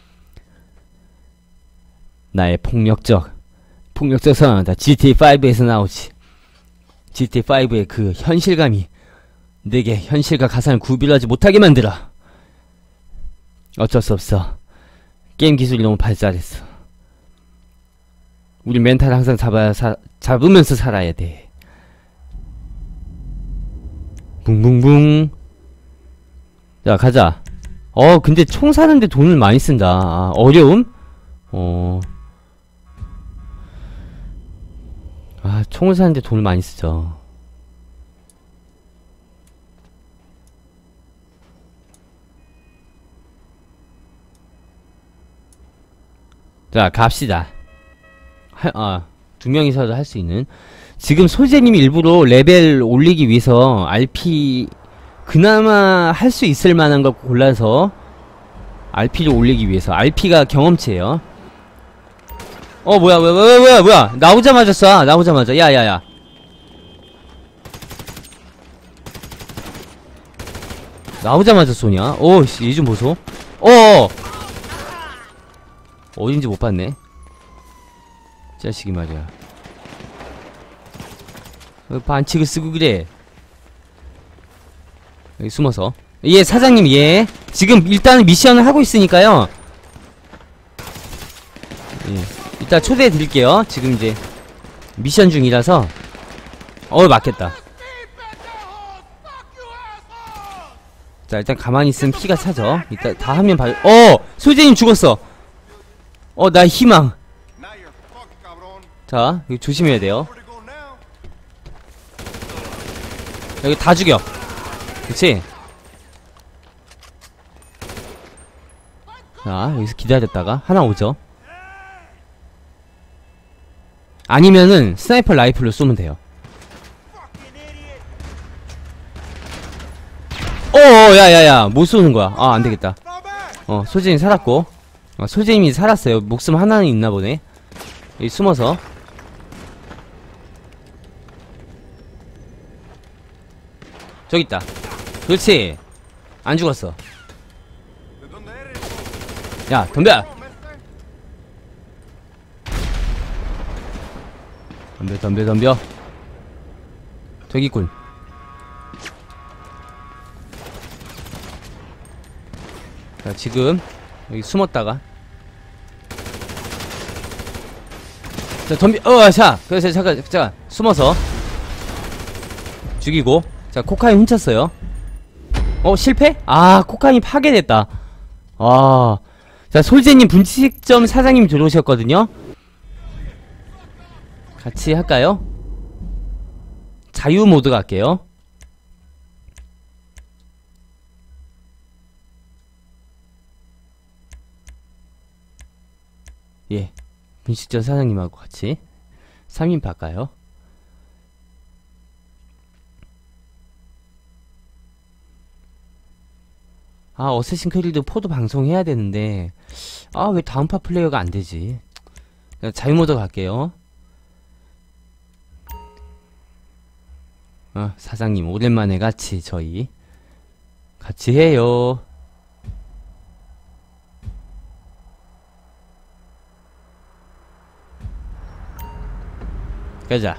나의 폭력적, 폭력적 상황이다. 지티에이 파이브에서 나오지. 지티에이 파이브의 그 현실감이 내게 현실과 가상을 구별하지 못하게 만들어. 어쩔 수 없어. 게임 기술이 너무 발달했어. 우리 멘탈을 항상 잡아야 사, 잡으면서 살아야 돼. 붕붕붕. 자, 가자. 어, 근데 총 사는데 돈을 많이 쓴다. 아, 어려움? 어. 아, 총을 사는데 돈을 많이 쓰죠. 자, 갑시다. 하, 아, 두 명이서도 할 수 있는. 지금 솔제님이 일부러 레벨 올리기 위해서 알피 그나마 할 수 있을 만한 걸 골라서 알피를 올리기 위해서. 알피가 경험치예요. 어, 뭐야, 뭐야, 뭐야, 뭐야, 뭐야. 나오자마자 쏴. 나오자마자. 야, 야, 야. 나오자마자 쏘냐? 오, 씨, 얘 좀 보소. 어어. 어딘지 못 봤네. 자식이 말이야. 왜 반칙을 쓰고 그래? 여기 숨어서. 예, 사장님, 예. 지금 일단은 미션을 하고 있으니까요. 이따 초대해 드릴게요. 지금 이제 미션 중이라서. 어, 맞겠다. 자, 일단 가만히 있으면 피가 차죠. 이따 다 하면 봐. 어! 소재님 죽었어. 어, 나 희망. 자, 이거 조심해야 돼요. 여기 다 죽여. 그치? 자, 여기서 기다렸다가 하나 오죠. 아니면은 스나이퍼 라이플로 쏘면 돼요. 어어, 야야야, 못 쏘는 거야. 아, 안 되겠다. 어, 소재님 살았고. 어, 소재님이 살았어요. 목숨 하나는 있나 보네. 여기 숨어서. 저기 있다. 그렇지. 안 죽었어. 야, 덤벼. 덤벼, 덤벼, 덤벼. 저기 있군. 자, 지금 여기 숨었다가. 자, 덤벼. 어, 자, 그래서 잠깐, 잠깐 숨어서 죽이고. 자, 코카인 훔쳤어요. 어, 실패? 아, 코카인 파괴됐다. 아, 자, 솔제님 분식점 사장님 들어오셨거든요. 같이 할까요? 자유 모드 갈게요. 예, 분식점 사장님하고 같이 삼 인 바꿔요. 아, 어쌔신 크리드 포도 방송해야 되는데, 아, 왜 다운파 플레이어가 안 되지? 자유모드 갈게요. 어, 사장님, 오랜만에 같이, 저희. 같이 해요. 가자.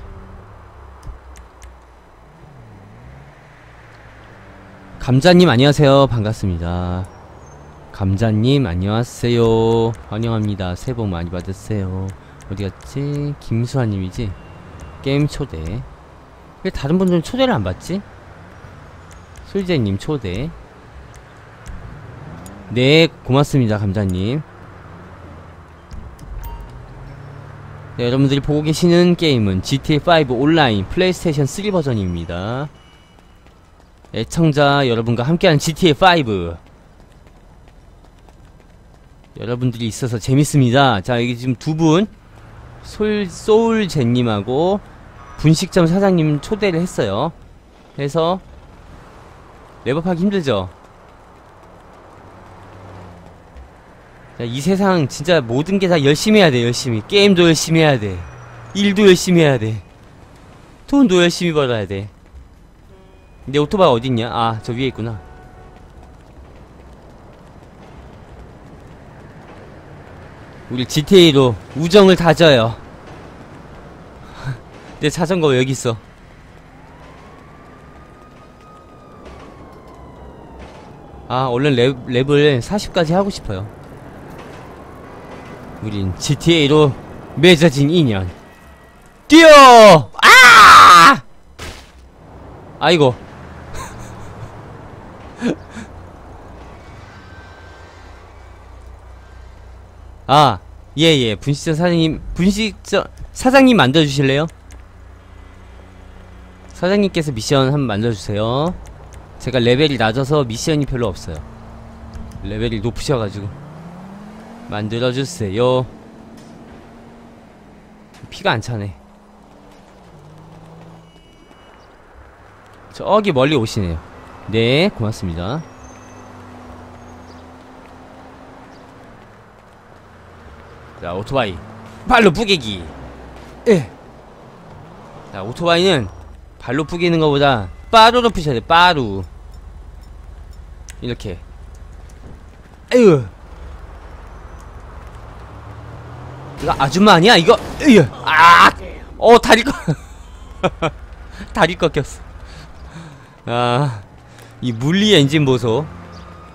감자님 안녕하세요. 반갑습니다. 감자님 안녕하세요. 환영합니다. 새해 복 많이 받으세요. 어디갔지? 김수아님이지? 게임 초대. 왜 다른 분들은 초대를 안 받지? 솔제님 초대. 네, 고맙습니다. 감자님. 네, 여러분들이 보고 계시는 게임은 지티에이 파이브 온라인 플레이스테이션 쓰리 버전입니다. 애청자 여러분과 함께하는 지티에이 파이브. 여러분들이 있어서 재밌습니다. 자, 여기 지금 두 분, 솔, 소울제님하고 분식점 사장님 초대를 했어요. 그래서 랩업하기 힘들죠? 자, 이 세상 진짜 모든 게 다 열심히 해야 돼. 열심히 게임도 열심히 해야 돼. 일도 열심히 해야 돼. 돈도 열심히 벌어야 돼. 내 오토바이 어딨냐? 아, 저 위에 있구나. 우리 지티에이로 우정을 다져요. 내 자전거 왜 여기 있어? 아, 얼른 랩, 랩을 사십까지 하고 싶어요. 우린 지티에이로 맺어진 인연. 뛰어! 아! 아이고. 아, 예예. 예. 분식점 사장님, 분식점 사장님 만들어주실래요? 사장님께서 미션 한번 만들어주세요. 제가 레벨이 낮아서 미션이 별로 없어요. 레벨이 높으셔가지고 만들어주세요. 피가 안 차네. 저기 멀리 오시네요. 네, 고맙습니다. 자, 오토바이 발로 뿌개기. 예. 자, 오토바이는 발로 뿌기는 것보다 빠루로 푸셔야 돼. 빠루. 이렇게. 에휴. 이거 아줌마 아니야? 이거. 에휴. 아. 어, 다리 꺾. 다리 꺾였어. 아, 이 물리 엔진 보소.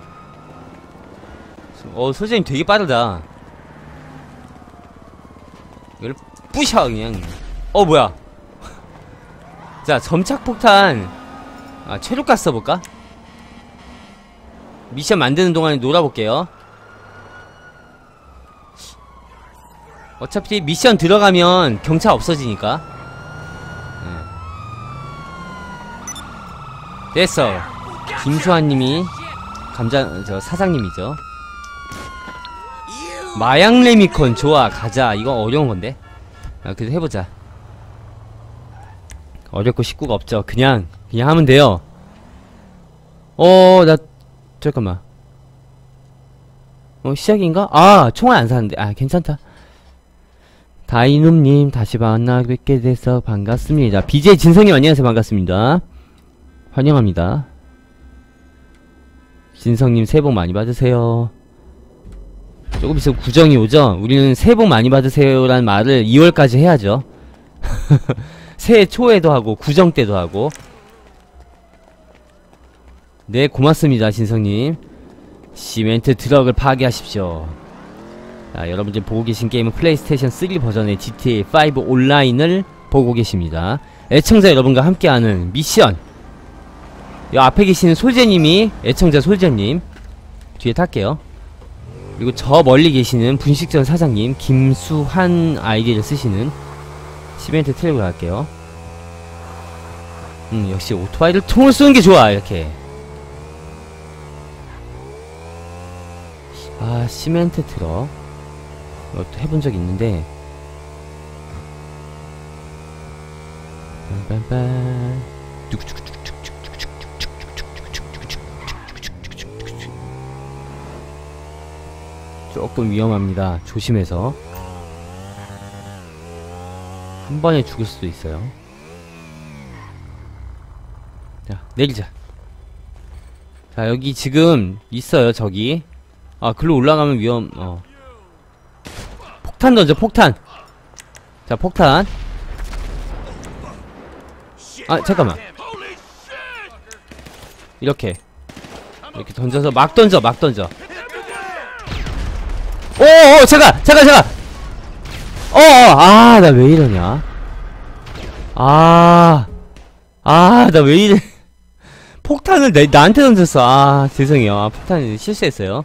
어, 소장님 되게 빠르다. 이걸 부셔 그냥. 어 뭐야. 자 점착폭탄. 아 최루가스 써볼까? 미션 만드는 동안에 놀아볼게요. 어차피 미션 들어가면 경차 없어지니까. 네. 됐어. 김수환님이 감자 저 사장님이죠. 마약 레미콘 좋아 가자. 이거 어려운 건데. 아 그래도 해보자. 어렵고 쉽고가 없죠. 그냥 그냥 하면 돼요. 어 나 잠깐만. 어 시작인가? 아 총알 안 사는데. 아 괜찮다. 다이눔님 다시 만나 뵙게 돼서 반갑습니다. 비제이 진성님 안녕하세요. 반갑습니다. 환영합니다. 진성님 새해 복 많이 받으세요. 조금 있으면 구정이 오죠? 우리는 새해 복 많이 받으세요 라는 말을 이월까지 해야죠. 새해 초에도 하고 구정 때도 하고. 네 고맙습니다 진성님. 시멘트 트럭을 파괴하십시오. 자, 여러분들 보고 계신 게임은 플레이스테이션 쓰리 버전의 지티에이 파이브 온라인을 보고 계십니다. 애청자 여러분과 함께하는 미션. 이 앞에 계시는 솔제님이 애청자 솔제님. 뒤에 탈게요. 그리고 저 멀리 계시는 분식전 사장님 김수한 아이디를 쓰시는 시멘트 트랙으로 갈게요. 음 역시 오토바이를 통을 쏘는 게 좋아. 이렇게. 아 시멘트 트럭 이것도 해본 적이 있는데. 조금 위험합니다. 조심해서. 한 번에 죽을 수도 있어요. 자 내리자. 자 여기 지금 있어요 저기. 아 글로 올라가면 위험. 어 폭탄 던져 폭탄. 자 폭탄. 아 잠깐만. 이렇게 이렇게 던져서 막 던져 막 던져. 오오 잠깐 잠깐 잠깐. 어어 아 나 왜 이러냐. 아 아 나 왜 이래. 폭탄을 내, 나한테 던졌어. 아 죄송해요. 아 폭탄 실수했어요.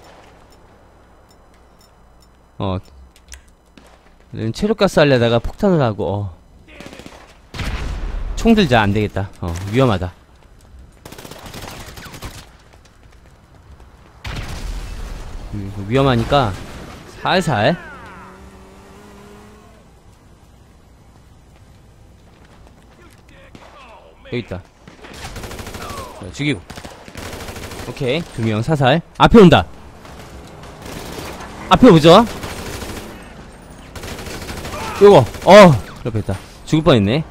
어 체력가스 하려다가 폭탄을 하고. 어 총 들자 안되겠다. 어 위험하다. 음, 위험하니까 살살. 여기 있다. 자, 죽이고. 오케이 두 명 사살. 앞에 온다. 앞에 오죠. 요거 어 옆에 있다. 죽을 뻔했네.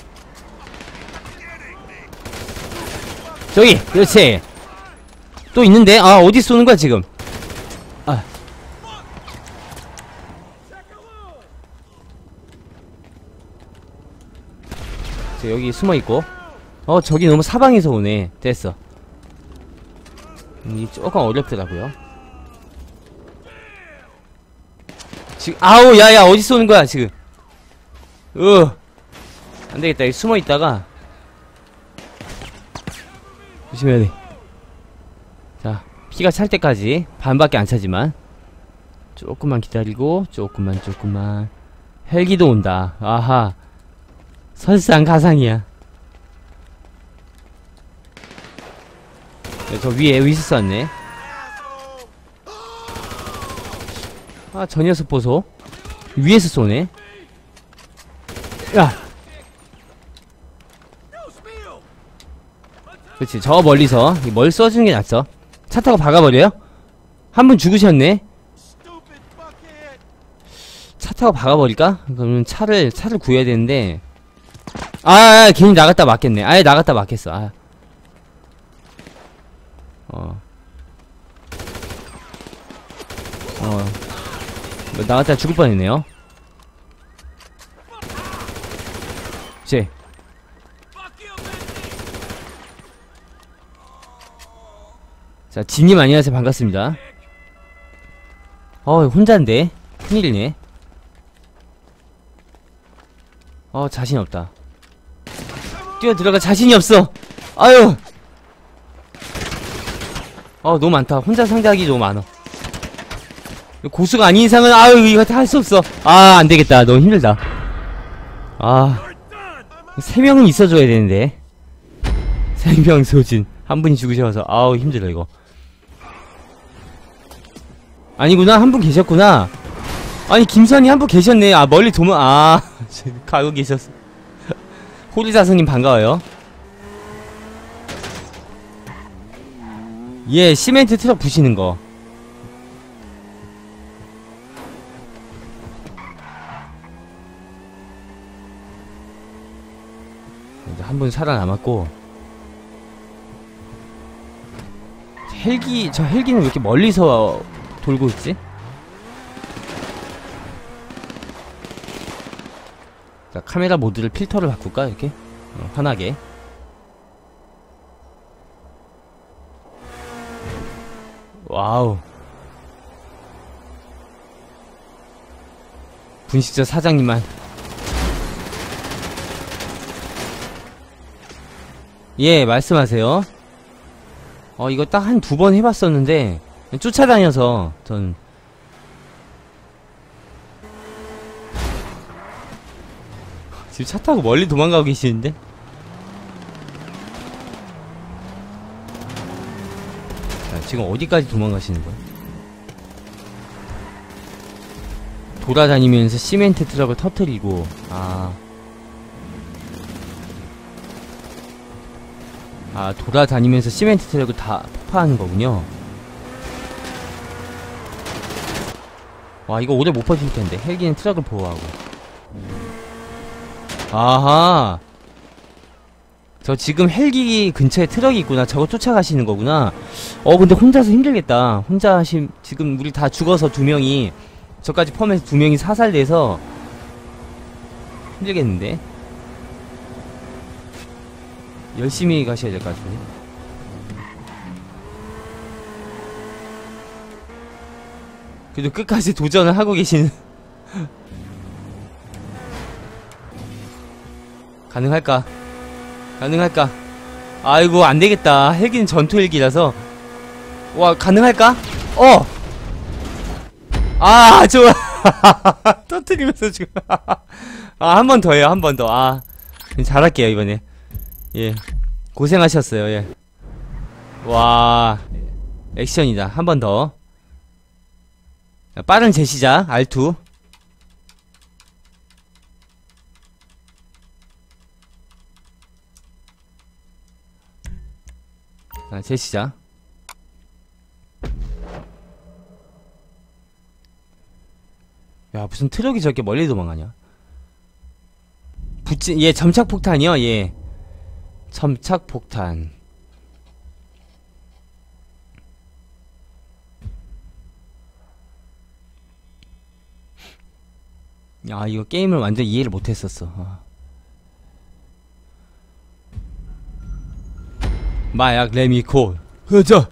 저기 그렇지. 또 있는데. 아 어디 쏘는 거야 지금. 아 저 여기 숨어 있고. 어 저기 너무 사방에서 오네. 됐어. 음, 이 조금 어렵더라고요. 지금 아우 야야 어디 쏘는 거야 지금. 으 안되겠다. 여기 숨어 있다가 조심해야 돼. 자 피가 찰 때까지. 반밖에 안 차지만 조금만 기다리고. 조금만 조금만. 헬기도 온다. 아하 설상가상이야. 네, 저 위에 위스 쐈네. 아 저 녀석 보소. 위에서 쏘네. 야 그렇지 저 멀리서 뭘 쏘주는 게 낫죠. 차 타고 박아버려요? 한 분 죽으셨네. 차 타고 박아버릴까? 그러면 차를 차를 구해야 되는데. 아, 아 괜히 나갔다 맞겠네. 아예 나갔다 맞겠어. 아. 어. 어. 나갔다 죽을 뻔했네요. 제. 자, 진님 안녕하세요. 반갑습니다. 어, 혼자인데? 큰일이네. 어 자신 없다. 뛰어 들어가 자신이 없어. 아유. 어 너무 많다. 혼자 상대하기 너무 많아. 고수가 아닌 이상은 아유 이거 다 할 수 없어. 아 안되겠다. 너무 힘들다. 아 세 명은 있어줘야 되는데. 생명 소진 한 분이 죽으셔서 아우 힘들어 이거. 아니구나 한 분 계셨구나. 아니 김선이 한 분 계셨네. 아 멀리 도망 아 가고 계셨어. 호리자성님 반가워요. 예 시멘트 트럭 부시는거. 이제 한 분 살아남았고. 헬기 저 헬기는 왜 이렇게 멀리서 돌고 있지? 자 카메라 모드를 필터를 바꿀까 이렇게 어, 환하게. 와우. 분식점 사장님만. 예 말씀하세요. 어 이거 딱 한 두 번 해봤었는데 쫓아다녀서 전 지금 차 타고 멀리 도망가고 계시는데? 자, 지금 어디까지 도망가시는 거야? 돌아다니면서 시멘트 트럭을 터뜨리고. 아. 아 돌아다니면서 시멘트 트럭을 다 폭파하는 거군요. 와 이거 오래 못 버틸 텐데. 헬기는 트럭을 보호하고. 아하. 저 지금 헬기 근처에 트럭이 있구나. 저거 쫓아가시는 거구나. 어 근데 혼자서 힘들겠다. 혼자 하심 지금 우리 다 죽어서 두 명이 저까지 포함해서 두 명이 사살돼서 힘들겠는데. 열심히 가셔야 될 것 같은데. 그래도 끝까지 도전을 하고 계시는. 가능할까? 가능할까? 아이고 안되겠다. 헬기는 전투 헬기라서. 와 가능할까? 어! 아 좋아. 터뜨리면서 지금. 아 한 번 더 해요. 한 번 더. 아 잘할게요 이번에. 예 고생하셨어요. 예 와 액션이다. 한 번 더. 빠른 재시작 알 투. 아, 재시작. 야 무슨 트럭이 저렇게 멀리 도망가냐. 붙지 예 점착폭탄이요. 예 점착폭탄. 야 이거 게임을 완전 이해를 못했었어. 아. 마약 레미콜 흐자.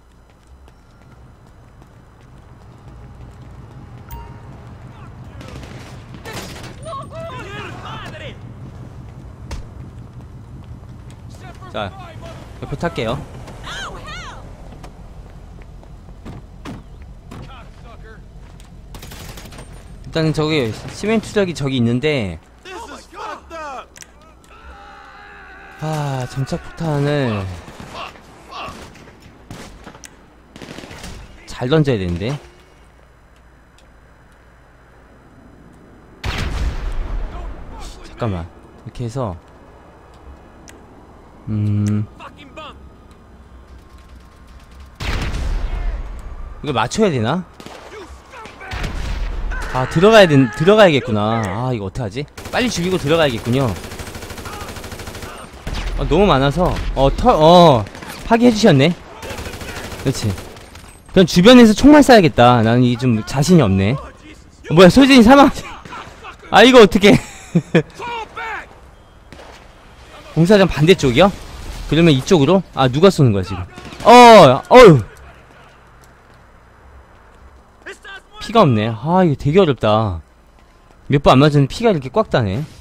자 옆에 탈게요. 일단은 저기 시멘트 트럭이 저기 있는데. 아 점착폭탄을 잘 던져야 되는데. 잠깐만 이렇게 해서 음 이거 맞춰야 되나? 아 들어가야 된 들어가야겠구나. 아 이거 어떡하지? 빨리 죽이고 들어가야겠군요. 아, 너무 많아서 어털어 파괴해주셨네. 그렇지. 그럼 주변에서 총만 쏴야겠다. 나는 이게 좀 자신이 없네. 어, 뭐야 소진이 사망. 아 이거 어떡해. 공사장 반대쪽이요? 그러면 이쪽으로? 아 누가 쏘는 거야 지금? 어 어휴 피가 없네. 아 이거 되게 어렵다. 몇 번 안 맞으면 피가 이렇게 꽉 다네.